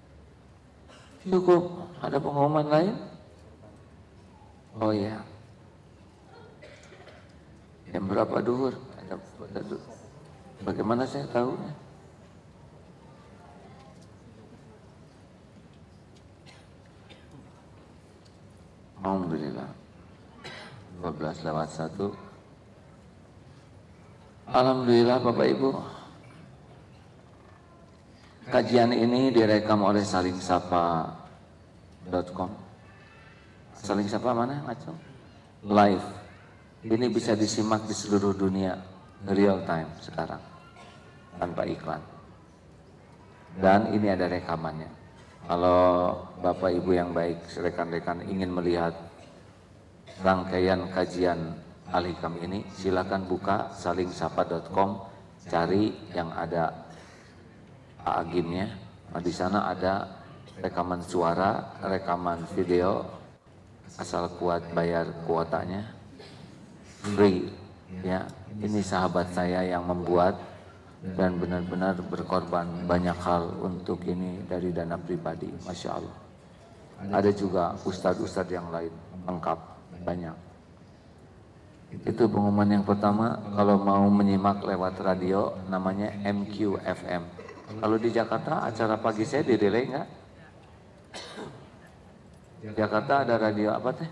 Cukup. Ada pengumuman lain? Oh ya. Yang berapa duhur? Ada, ada duhur. Bagaimana saya tahu? Alhamdulillah. dua belas lewat satu. Alhamdulillah Bapak Ibu. Kajian ini direkam oleh saling sapa dot com. Saling Sapa mana ngaco? Live. Ini bisa disimak di seluruh dunia real time sekarang tanpa iklan. Dan ini ada rekamannya. Kalau Bapak Ibu yang baik, rekan-rekan ingin melihat rangkaian kajian Al-Hikam ini, silakan buka saling sapa dot com, cari yang ada agimnya. Nah, di sana ada rekaman suara, rekaman video, asal kuat bayar kuotanya, free. Ya, ini sahabat saya yang membuat dan benar-benar berkorban banyak hal untuk ini dari dana pribadi, masya Allah. Ada juga ustadz-ustadz yang lain lengkap banyak. Itu pengumuman yang pertama. Kalau mau menyimak lewat radio, namanya M Q F M. Kalau di Jakarta acara pagi saya di delay nggak? Jakarta ada radio apa teh?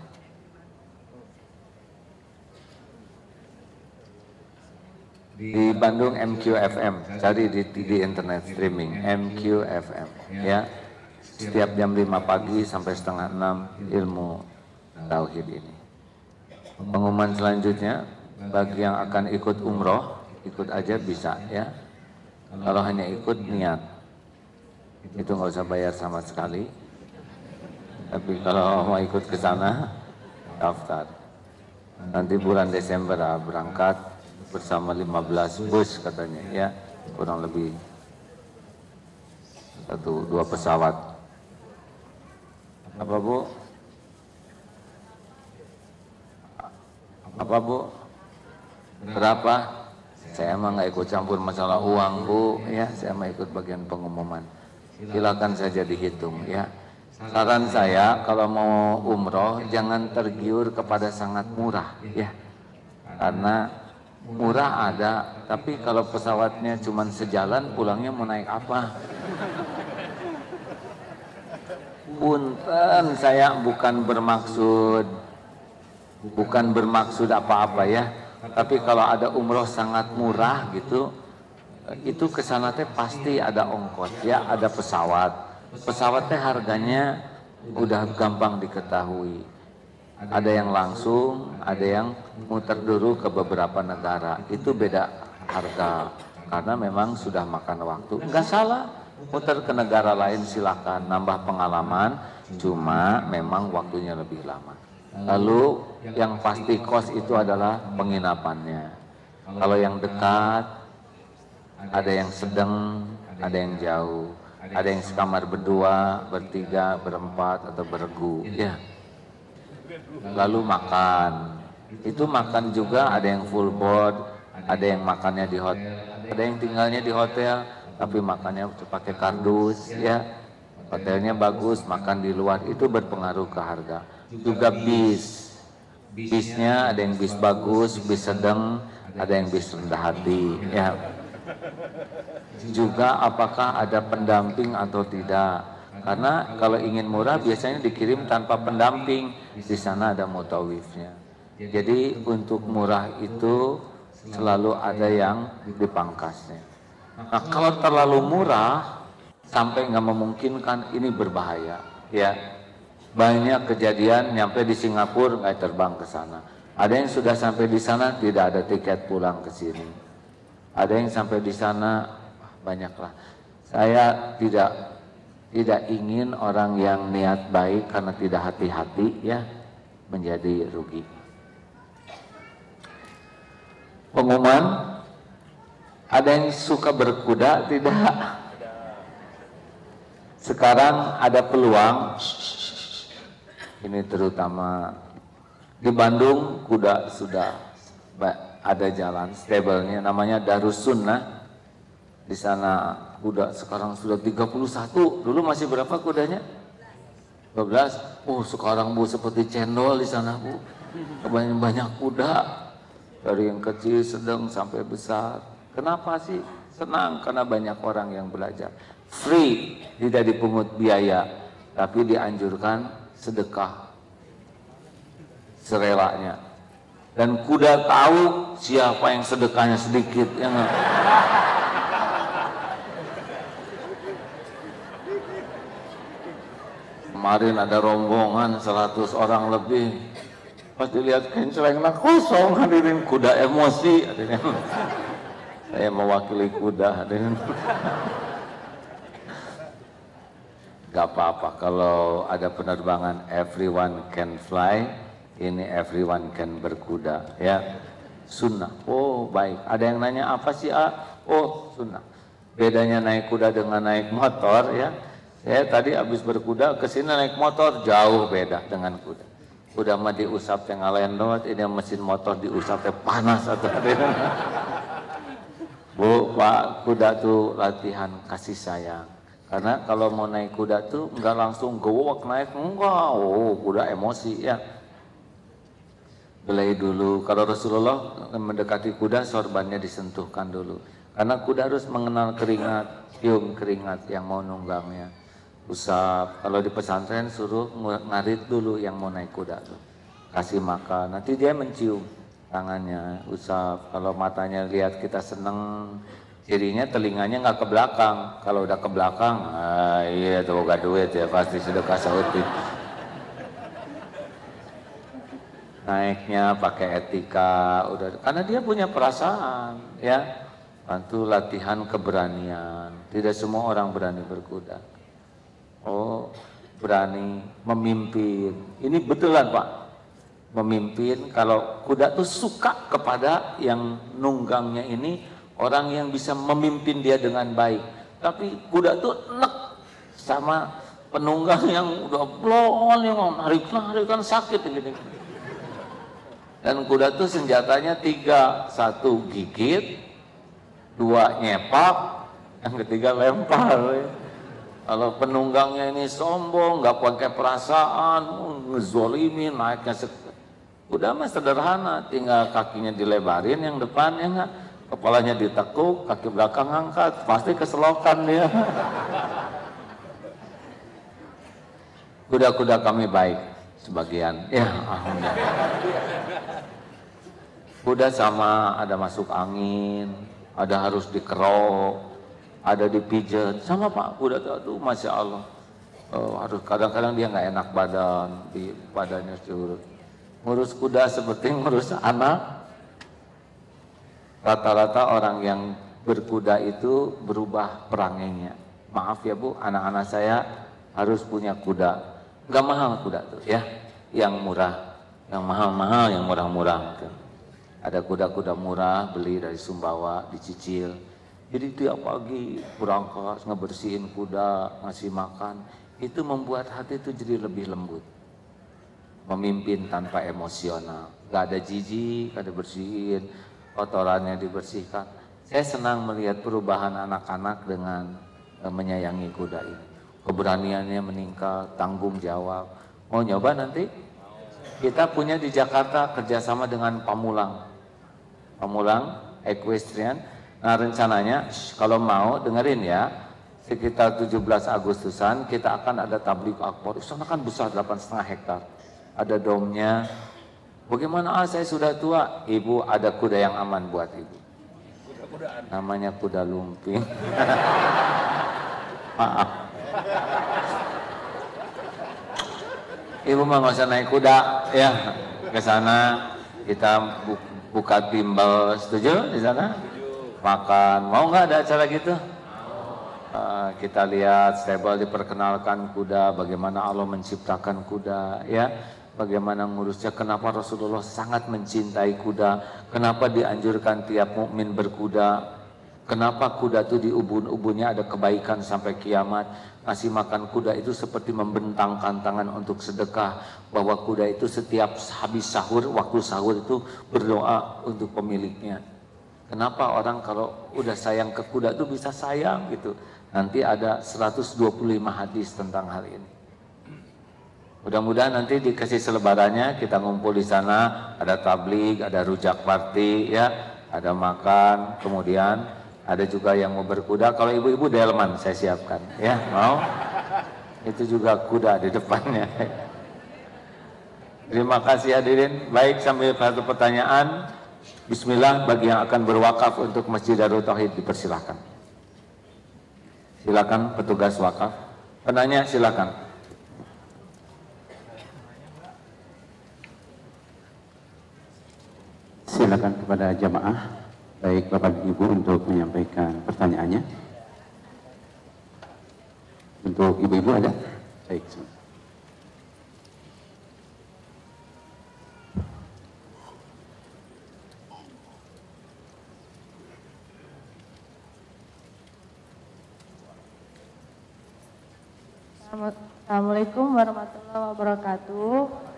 Di Bandung M Q F M, cari di, di internet streaming M Q F M ya. Setiap jam lima pagi sampai setengah enam ilmu tauhid ini. Pengumuman selanjutnya bagi yang akan ikut umroh, ikut aja bisa ya. Kalau hanya ikut niat, itu nggak usah bayar sama sekali. Tapi kalau mau ikut ke sana, daftar. Nanti bulan Desember ah, berangkat bersama lima belas bus katanya ya, kurang lebih satu dua pesawat. Apa Bu? Apa Bu? Berapa? Saya emang nggak ikut campur masalah uang Bu ya, saya mah ikut bagian pengumuman. Silakan saja dihitung ya. Saran saya kalau mau umroh jangan tergiur kepada sangat murah ya, karena murah ada, tapi kalau pesawatnya cuma sejalan pulangnya mau naik apa? Punten, saya bukan bermaksud bukan bermaksud apa-apa ya, tapi kalau ada umroh sangat murah gitu, itu kesana teh pasti ada ongkos ya, ada pesawat. Pesawatnya harganya udah gampang diketahui. Ada yang langsung, ada yang muter dulu ke beberapa negara. Itu beda harga karena memang sudah makan waktu. Enggak salah, muter ke negara lain silakan, nambah pengalaman. Cuma memang waktunya lebih lama. Lalu yang pasti kos itu adalah penginapannya. Kalau yang dekat, ada yang sedang, ada yang jauh. Ada yang sekamar berdua, bertiga, berempat, atau beregu ya. Lalu makan, itu makan juga ada yang full board, ada yang makannya di hotel, ada yang tinggalnya di hotel tapi makannya pakai kardus ya. Hotelnya bagus, makan di luar, itu berpengaruh ke harga. Juga bis, bisnya ada yang bis bagus, bis sedang, ada yang bis rendah hati ya. Juga apakah ada pendamping atau tidak, karena kalau ingin murah biasanya dikirim tanpa pendamping, di sana ada mutawifnya. Jadi untuk murah itu selalu ada yang dipangkasnya. Nah kalau terlalu murah sampai nggak memungkinkan, ini berbahaya ya. Banyak kejadian nyampe di Singapura nggak terbang ke sana, ada yang sudah sampai di sana tidak ada tiket pulang ke sini, ada yang sampai di sana banyaklah. Saya tidak tidak ingin orang yang niat baik karena tidak hati-hati ya menjadi rugi. Pengumuman, ada yang suka berkuda tidak? Sekarang ada peluang. Ini terutama di Bandung kuda sudah ada jalan stablenya, namanya Darus Sunnah. Di sana kuda sekarang sudah tiga puluh satu. Dulu masih berapa kudanya? dua belas. Oh, sekarang Bu seperti cendol di sana Bu. Banyak banyak kuda. Dari yang kecil, sedang sampai besar. Kenapa sih? Senang karena banyak orang yang belajar. Free, tidak dipungut biaya, tapi dianjurkan sedekah. serelanya. Dan kuda tahu siapa yang sedekahnya sedikit, ya nggak? Kemarin ada rombongan seratus orang lebih, pas dilihat kencelengnya kosong, hadirin, kuda emosi, hadirin. Saya mewakili kuda, hadirin. Gak apa-apa kalau ada penerbangan everyone can fly, ini everyone can berkuda, ya. Sunnah. Oh baik. Ada yang nanya apa sih A? Oh sunnah. Bedanya naik kuda dengan naik motor, ya. Saya tadi habis berkuda kesini naik motor, jauh beda dengan kuda. Kuda mah diusap yang ngalendot, ini mesin motor diusap teh panas atau Bu, Pak, kuda tuh latihan kasih sayang. Karena kalau mau naik kuda tuh nggak langsung gowok naik, enggak, oh kuda emosi, ya. Belai dulu. Kalau Rasulullah mendekati kuda, sorbannya disentuhkan dulu. Karena kuda harus mengenal keringat, cium keringat yang mau nunggangnya. Usap. Kalau di pesantren suruh ngarit dulu yang mau naik kuda tuh. Kasih makan. Nanti dia mencium tangannya, usap. Kalau matanya lihat kita seneng, cirinya telinganya nggak ke belakang. Kalau udah ke belakang, ah, iya tuh gak duit ya pasti sedekah sautin. Naiknya pakai etika, udah karena dia punya perasaan, ya. Bantu latihan keberanian. Tidak semua orang berani berkuda. Oh, berani memimpin. Ini betulan Pak. Memimpin kalau kuda tuh suka kepada yang nunggangnya ini orang yang bisa memimpin dia dengan baik. Tapi kuda tuh enek sama penunggang yang udah blon yang narik-narik kan sakit gitu. Dan kuda tuh senjatanya tiga, satu gigit, dua nyepak, yang ketiga lempar. Kalau penunggangnya ini sombong, nggak pakai perasaan, ngezolimin, naiknya sek- udah mah sederhana, tinggal kakinya dilebarin yang depan, ya nggak, kepalanya ditekuk, kaki belakang angkat, pasti keselokan dia. Kuda-kuda kami baik, sebagian, ya alhamdulillah. Kuda sama ada masuk angin, ada harus dikerok, ada dipijat, sama Pak kuda tuh, masya Allah. Oh, harus kadang-kadang dia nggak enak badan, di badannya diurut. Ngurus kuda seperti ngurus anak. Rata-rata orang yang berkuda itu berubah perangainya. Maaf ya Bu, anak-anak saya harus punya kuda. Nggak mahal kuda tuh, ya, yang murah, yang mahal-mahal, yang murah-murah. Ada kuda-kuda murah, beli dari Sumbawa, dicicil. Jadi tiap pagi berangkat ngebersihin kuda, ngasih makan, itu membuat hati itu jadi lebih lembut. Memimpin tanpa emosional, gak ada jijik, gak ada bersihin, kotorannya dibersihkan. Saya senang melihat perubahan anak-anak dengan eh, menyayangi kuda ini. Keberaniannya meningkat, tanggung jawab. Mau nyoba nanti? Kita punya di Jakarta kerjasama dengan Pamulang. Pamulang, Equestrian. Nah rencananya kalau mau dengerin ya, sekitar tujuh belas Agustusan kita akan ada tablik akbar. Sana kan besar delapan koma lima hektar. Ada domnya. Bagaimana? Ah, saya sudah tua. Ibu ada kuda yang aman buat ibu. Namanya kuda lumping. Maaf. Ibu mah nggak usah naik kuda ya. Ke sana kita buka timbal, setuju di sana? Makan, mau nggak ada acara gitu? Uh, kita lihat stable diperkenalkan kuda, bagaimana Allah menciptakan kuda, ya, bagaimana ngurusnya, kenapa Rasulullah sangat mencintai kuda, kenapa dianjurkan tiap mukmin berkuda, kenapa kuda itu di ubun-ubunnya ada kebaikan sampai kiamat. Ngasih makan kuda itu seperti membentangkan tangan untuk sedekah, bahwa kuda itu setiap habis sahur, waktu sahur itu berdoa untuk pemiliknya. Kenapa orang kalau udah sayang ke kuda itu bisa sayang gitu. Nanti ada seratus dua puluh lima hadis tentang hal ini. Mudah-mudahan nanti dikasih selebarannya, kita ngumpul di sana, ada tablik, ada rujak party, ya, ada makan, kemudian ada juga yang mau berkuda. Kalau ibu-ibu delman saya siapkan, ya, mau? Itu juga kuda di depannya. Terima kasih hadirin. Baik, sambil satu pertanyaan. Bismillah, bagi yang akan berwakaf untuk Masjid Darut Tauhid dipersilahkan. Silakan petugas wakaf. Penanya silakan. Silakan kepada jamaah, baik Bapak dan Ibu untuk menyampaikan pertanyaannya. Untuk ibu-ibu ada? Baik. Assalamualaikum warahmatullahi wabarakatuh.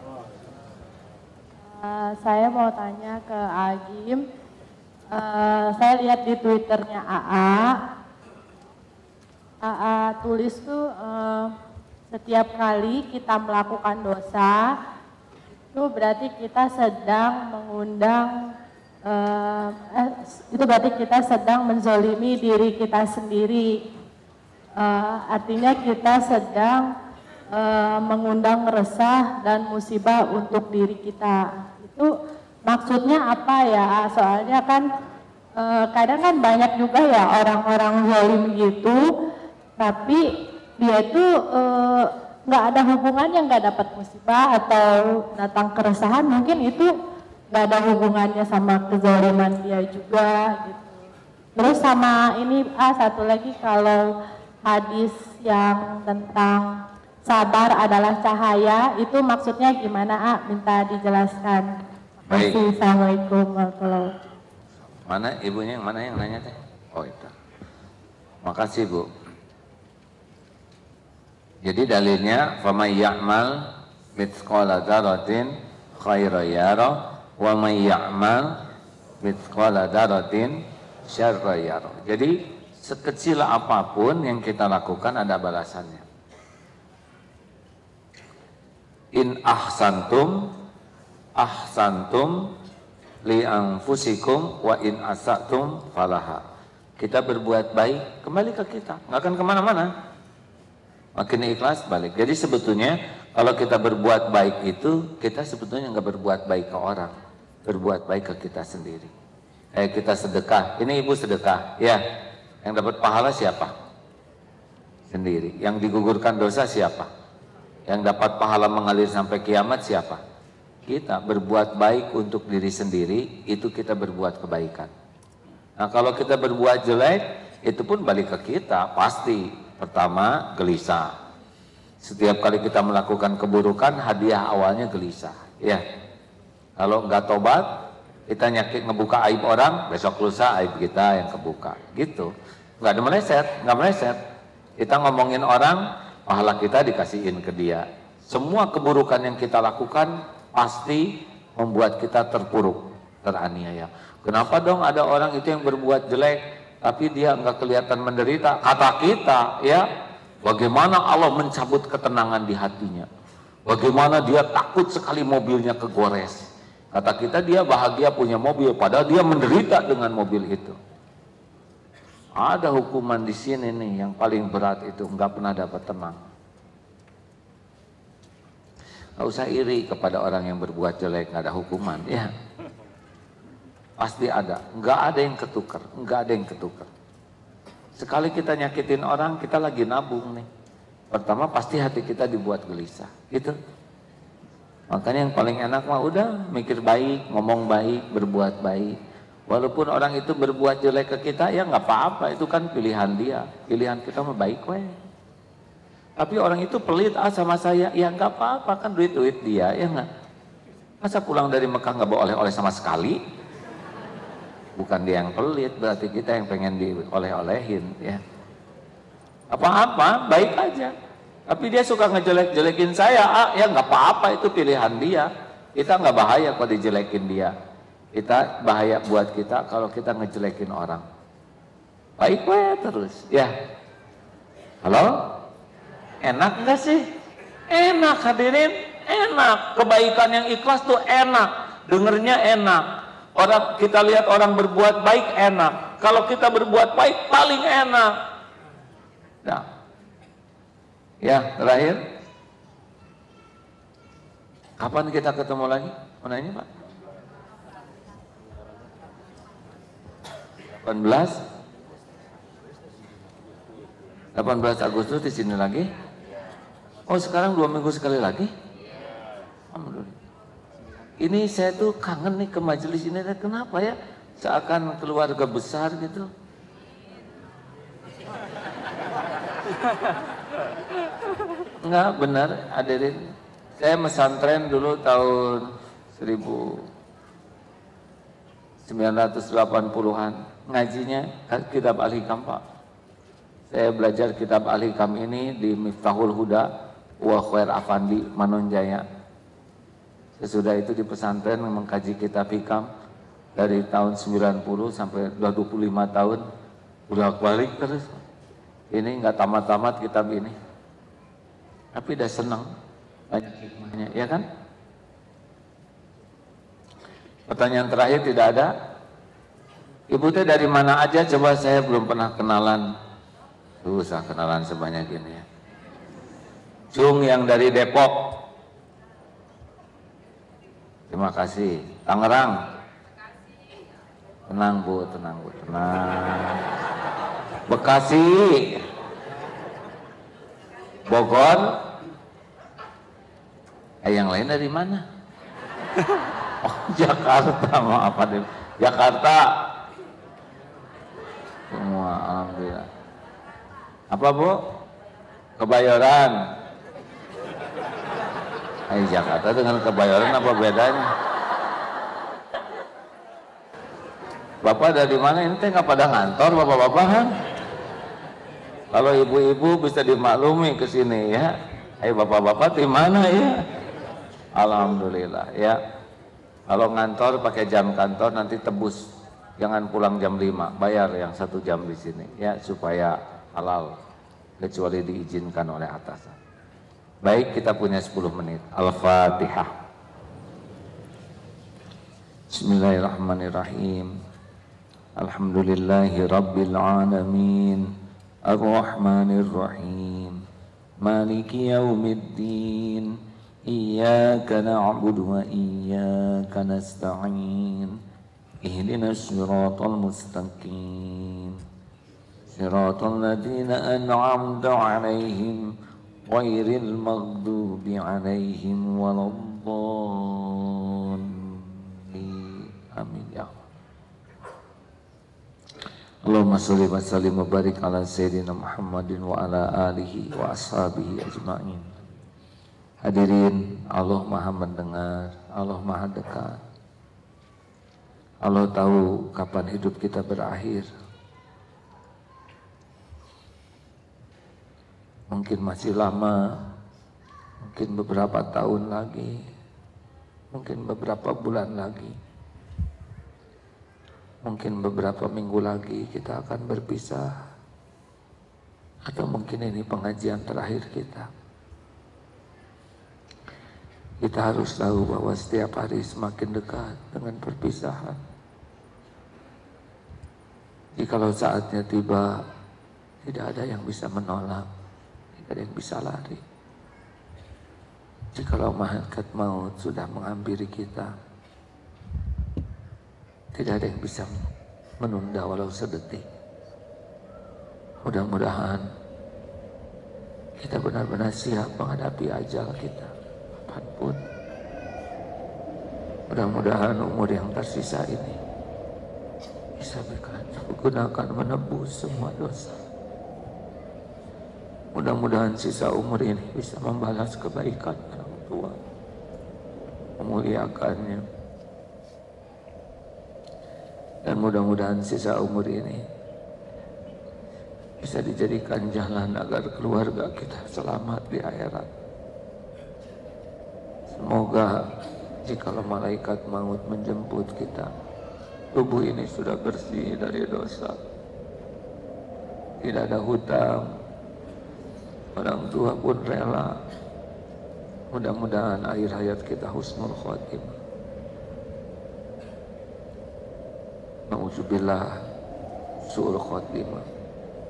Uh, saya mau tanya ke Agim. Uh, saya lihat di Twitternya A A. A A tulis tuh uh, setiap kali kita melakukan dosa, itu berarti kita sedang mengundang, uh, eh, itu berarti kita sedang menzolimi diri kita sendiri. Uh, artinya kita sedang uh, mengundang resah dan musibah untuk diri kita. Itu maksudnya apa ya? Soalnya kan uh, kadang kan banyak juga ya orang-orang zalim gitu, tapi dia itu nggak uh, ada hubungannya, nggak dapat musibah atau datang keresahan, mungkin itu nggak ada hubungannya sama kezaliman dia juga gitu. Terus sama ini ah satu lagi, kalau hadis yang tentang sabar adalah cahaya, itu maksudnya gimana ah? Minta dijelaskan. Baik. Assalamualaikum warahmatullahi wabarakatuh. Mana ibunya yang mana yang nanya teh? Oh itu. Makasih Bu. Jadi dalilnya famay ya'mal mithqala dzarratin khairan yara wa may ya'mal mithqala dzarratin syarran yara. Jadi sekecil apapun yang kita lakukan ada balasannya. In ahsantum ahsantum li anfusikum wa in asatum falaha. Kita berbuat baik kembali ke kita, nggak akan kemana-mana. Makin ikhlas balik. Jadi sebetulnya kalau kita berbuat baik itu, kita sebetulnya nggak berbuat baik ke orang, berbuat baik ke kita sendiri. Kayak kita sedekah, ini ibu sedekah, ya. Yang dapat pahala siapa? Sendiri. Yang digugurkan dosa siapa? Yang dapat pahala mengalir sampai kiamat siapa? Kita. Berbuat baik untuk diri sendiri, itu kita berbuat kebaikan. Nah kalau kita berbuat jelek, itu pun balik ke kita, pasti. Pertama, gelisah. Setiap kali kita melakukan keburukan, hadiah awalnya gelisah. Ya. Kalau nggak tobat, kita nyakit ngebuka aib orang, besok lusa aib kita yang kebuka. Gitu. Nggak ada meleset, nggak meleset. Kita ngomongin orang, pahala kita dikasihin ke dia. Semua keburukan yang kita lakukan pasti membuat kita terpuruk, teraniaya. Kenapa dong ada orang itu yang berbuat jelek, tapi dia nggak kelihatan menderita? Kata kita, ya, bagaimana Allah mencabut ketenangan di hatinya? Bagaimana dia takut sekali mobilnya kegores? Kata kita dia bahagia punya mobil, padahal dia menderita dengan mobil itu. Ada hukuman di sini nih yang paling berat itu, nggak pernah dapat tenang. Nggak usah iri kepada orang yang berbuat jelek, nggak ada hukuman, ya. Pasti ada, nggak ada yang ketukar, nggak ada yang ketukar. Sekali kita nyakitin orang, kita lagi nabung nih. Pertama pasti hati kita dibuat gelisah, gitu. Makanya yang paling enak mah udah mikir baik, ngomong baik, berbuat baik. Walaupun orang itu berbuat jelek ke kita, ya nggak apa-apa, itu kan pilihan dia. Pilihan kita mah baik weh. Tapi orang itu pelit ah sama saya, ya nggak apa-apa, kan duit-duit dia, ya nggak. Masa pulang dari Mekah nggak bawa oleh-oleh sama sekali? Bukan dia yang pelit, berarti kita yang pengen dioleh-olehin, ya. Apa-apa, baik aja. Tapi dia suka ngejelek-jelekin saya, ah, ya nggak apa-apa, itu pilihan dia. Kita nggak bahaya kalau dijelekin dia. Kita bahaya buat kita kalau kita ngejelekin orang. Baik weh terus, ya. Halo? Enak nggak sih? Enak hadirin, enak. Kebaikan yang ikhlas tuh enak, dengernya enak. Orang kita lihat orang berbuat baik enak. Kalau kita berbuat baik paling enak. Nah. Ya, terakhir. Kapan kita ketemu lagi? Mau nanya Pak? delapan belas delapan belas Agustus di sini lagi. Oh sekarang dua minggu sekali lagi. Alhamdulillah. Ini saya tuh kangen nih ke majelis ini. Kenapa ya? Seakan keluarga besar gitu. Enggak benar, hadirin. Saya mesantren dulu tahun seribu sembilan ratus delapan puluhan. Ngajinya kitab Al-Hikam Pak. Saya belajar kitab Al-Hikam ini di Miftahul Huda wa Khair Afandi Manonjaya. Sesudah itu di pesantren mengkaji kitab Hikam dari tahun sembilan puluh sampai dua puluh lima tahun bolak-balik terus. Ini nggak tamat-tamat kitab ini. Tapi udah senang banyak hikmahnya, ya kan? Pertanyaan terakhir tidak ada. Ibu teh dari mana aja? Coba saya belum pernah kenalan. Susah kenalan sebanyak ini ya. Cung yang dari Depok. Terima kasih. Tangerang. Tenang Bu, tenang Bu, tenang. Bekasi. Bogor. Eh yang lain dari mana? Oh Jakarta, maaf Pak. Jakarta. Semua alhamdulillah. Apa Bu? Kebayoran. Eh Jakarta dengan Kebayoran apa bedanya? Bapak dari mana? Ini teh nggak pada ngantor bapak-bapak kan? Kalau ibu-ibu bisa dimaklumi ke sini ya. Eh bapak-bapak di mana ya? Alhamdulillah ya. Kalau ngantor pakai jam kantor nanti tebus. Jangan pulang jam lima, bayar yang satu jam di sini ya supaya halal kecuali diizinkan oleh atasan. Baik, kita punya sepuluh menit. Al-Fatihah. Bismillahirrahmanirrahim. Alhamdulillahi rabbil alamin. Ar-Rahmanir Rahim. Maliki yaumiddin. Iyyaka na'budu wa iyyaka nasta'in. Ihdinas siratal mustaqim. Siratal ladzina an'amta 'alaihim ghairil maghdubi 'alaihim waladdallin. Amin ya Allah. Allahumma shalli wa sallim wa barik ala sayyidina Muhammadin wa ala alihi wa ashabihi ajma'in. Hadirin, Allah Maha mendengar, Allah Maha dekat. Allah tahu kapan hidup kita berakhir. Mungkin masih lama, mungkin beberapa tahun lagi, mungkin beberapa bulan lagi, mungkin beberapa minggu lagi kita akan berpisah. Atau mungkin ini pengajian terakhir kita. Kita harus tahu bahwa setiap hari semakin dekat dengan perpisahan. Jikalau saatnya tiba, tidak ada yang bisa menolak, tidak ada yang bisa lari. Jikalau malaikat maut sudah menghampiri kita, tidak ada yang bisa menunda walau sedetik. Mudah-mudahan kita benar-benar siap menghadapi ajal kita. Pun mudah-mudahan umur yang tersisa ini bisa digunakan menebus semua dosa. Mudah-mudahan sisa umur ini bisa membalas kebaikan orang tua, memuliakannya, dan mudah-mudahan sisa umur ini bisa dijadikan jalan agar keluarga kita selamat di akhirat. Semoga jikalau malaikat maut menjemput kita, tubuh ini sudah bersih dari dosa, tidak ada hutang, orang tua pun rela. Mudah-mudahan akhir hayat kita husnul khotimah. Nauzubillah su'ul khotimah.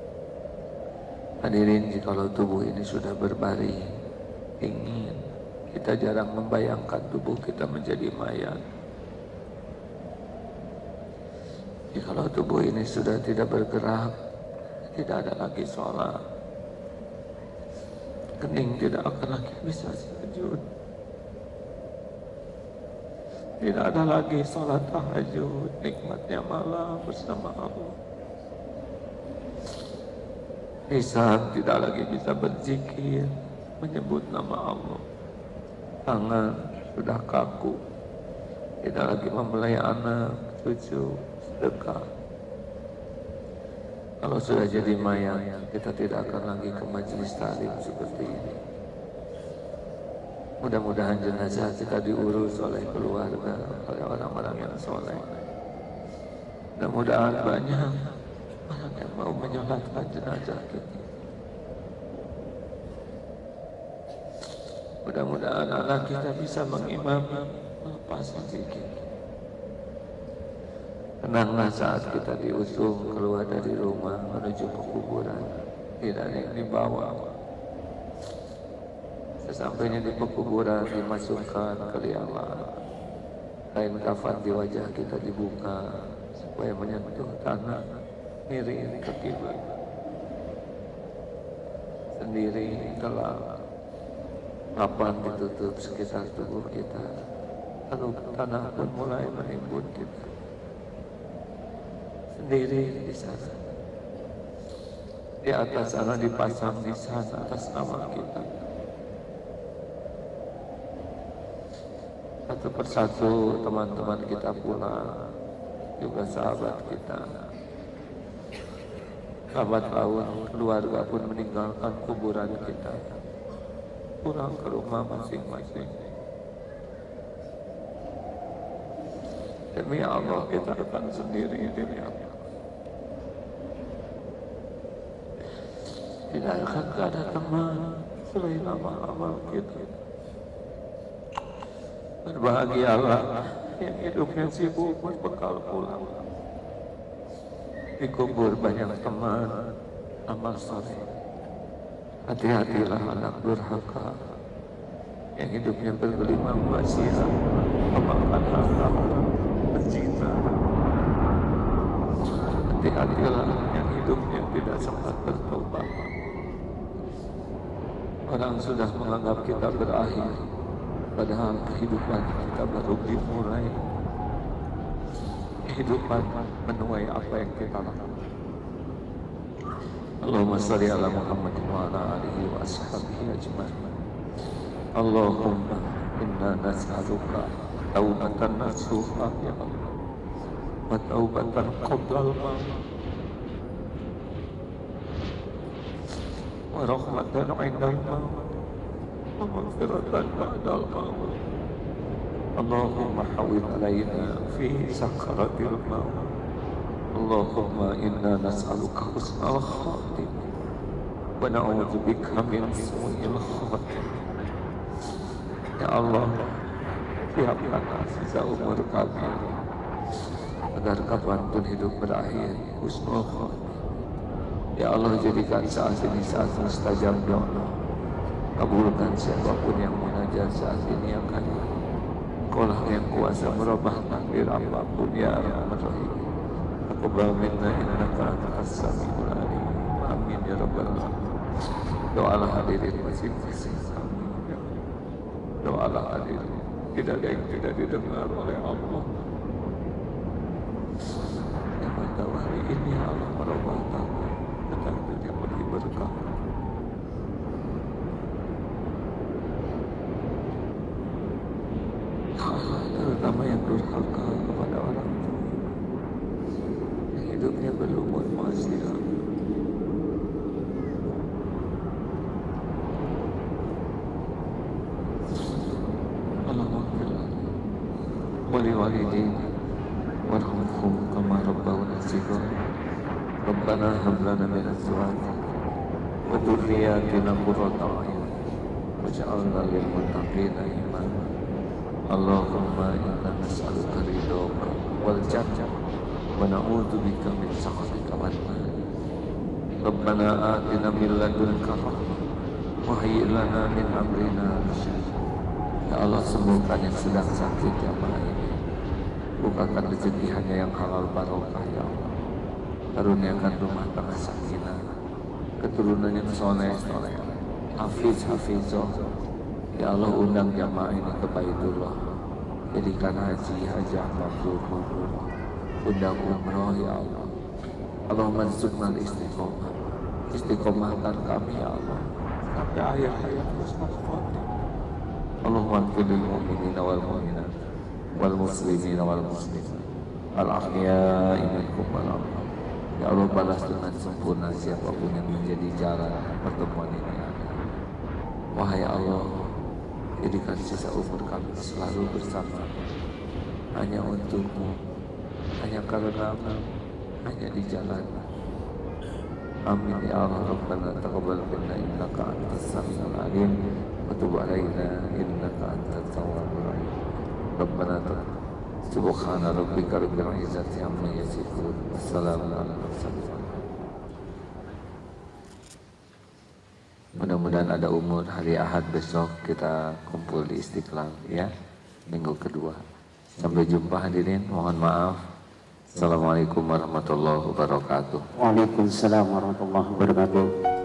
Hadirin, jikalau tubuh ini sudah berbaring, ingin Kita jarang membayangkan tubuh kita menjadi mayat. Jadi kalau tubuh ini sudah tidak bergerak, tidak ada lagi sholat, kening tidak akan lagi bisa sujud, tidak ada lagi sholat tahajud, nikmatnya malam bersama Allah. Lisan tidak lagi bisa berzikir, menyebut nama Allah. Tangan sudah kaku, tidak lagi membelai anak, cucu, sedekah. Kalau sudah jadi mayat, kita tidak akan lagi ke majelis taklim seperti ini. Mudah-mudahan jenazah kita diurus oleh keluarga, oleh orang-orang yang soleh. Mudah-mudahan banyak orang yang mau menyolatkan jenazah kita. Mudah-mudahan anak kita bisa mengimami melepas zikir. Tenanglah saat kita diusung keluar dari rumah menuju pekuburan. Tidak ada yang dibawa. Sesampainya di pekuburan dimasukkan ke liang-lahat. Kain kafan di wajah kita dibuka supaya menyentuh tanah miring ke kiblat. Sendiri gelap. Kapan ditutup sekitar tubuh kita, lalu tanah pun mulai menimbun kita. Sendiri di sana, di atas sana dipasang nisan atas nama kita. Satu persatu teman-teman kita pulang, juga sahabat kita. Sahabat laut, keluarga pun meninggalkan kuburan kita, pulang ke rumah masing-masing. Demi Allah kita akan sendiri demi Allah. Tidak akan ada teman selain amal-amal kita. Berbahagialah yang hidupnya sibuk berbekal pulang. Di kubur banyak teman amal soleh. Hati-hatilah anak durhaka yang hidupnya bergelimang maksiat, memakan harta, berzina. Hati-hatilah yang hidupnya tidak sempat bertobat. Orang sudah menganggap kita berakhir, padahal kehidupan kita baru dimulai. Kehidupan menuai apa yang kita lakukan. Allahumma salli ala Muhammad wa ala alihi wa ashabihi ajma'in. Allahumma inna nas'aluka taubatan nasuha ya Allah, wa taubatan qablal maut, wa rahmatan 'indal maut, wa maghfiratan ba'dal maut. Allahumma hawwin alaina fi sakaratil maut. Allahumma inna nas'aluka husnal khatimah wa na'udzubika min su'il khatimah. Ya Allah, siapkanlah sisa umur kami agar kapanpun hidup berakhir husnul khatimah. Ya Allah, jadikan saat ini saat mustajab ya Allah. Kabulkan siapapun yang munajat saat ini ya Karim. Engkaulah yang kuasa merubah takdir apapun ya Arhamar Rahim. Taqabbal minna innaka antas samiul alim. Amin ya rabbal alamin. Doalah hadirin masing-masing. Doalah hadirin. Tidak ada yang tidak didengar oleh Allah. Yang tahu hari ini Allah merubah takdir. Takdir yang penuh berkah. Terutama yang durhaka kepada orang tua, yang hidupnya berlumur maksiat. Allahumma ighfir wa li walidayna warhamhum kama rabbawna shighara. Rabbana hab lana min azwajina wa dhurriyyatina qurrata a'yun waj'alna lil muttaqina imama. Allahumma inna nas'aluka ridhaka wal jannah wa na'udzubika min sakhatika wan nar. Rabbana atina min ladunka rahmah wa hayyi' lana min amrina rasyada. Ya Allah, sembuhkan yang sedang sakit jamaah ini. Bukakan rezeki hanya yang halal barokah ya Allah. Karuniakan rumah tangga sakinah, keturunan yang soleh soleh, hafiz hafizah. Ya Allah, undang jamaah ini ke Baitullah, jadikan haji hajah mabrur, undang umroh ya Allah. Allahumma rzuqna istiqomah, istiqomahkan kami ya Allah sampai akhir hayat husnul khotimah. Allahumma ighfir lil mu'minina wal mu'minat wal muslimina wal muslimat al ahya'i minhum wal amwat. Ya Allah, balas dengan sempurna siapapun yang menjadi jalan pertemuan ini. Wahai Allah, jadikan sisa umur kami selalu bersama hanya untukmu, hanya karenamu, hanya di jalan. Amin ya Allah. Rabbana taqabbal minna innaka antas samiul alim wa tub alaina innaka antat tawwabur rahim. Rabbana subhana rabbika rabbil izzati amma yasifun. Wassalamu ala mursalin. Mudah-mudahan ada umur hari Ahad besok kita kumpul di Istiqlal ya, minggu kedua. Sampai jumpa hadirin, mohon maaf. Assalamualaikum warahmatullahi wabarakatuh. Waalaikumsalam warahmatullahi wabarakatuh.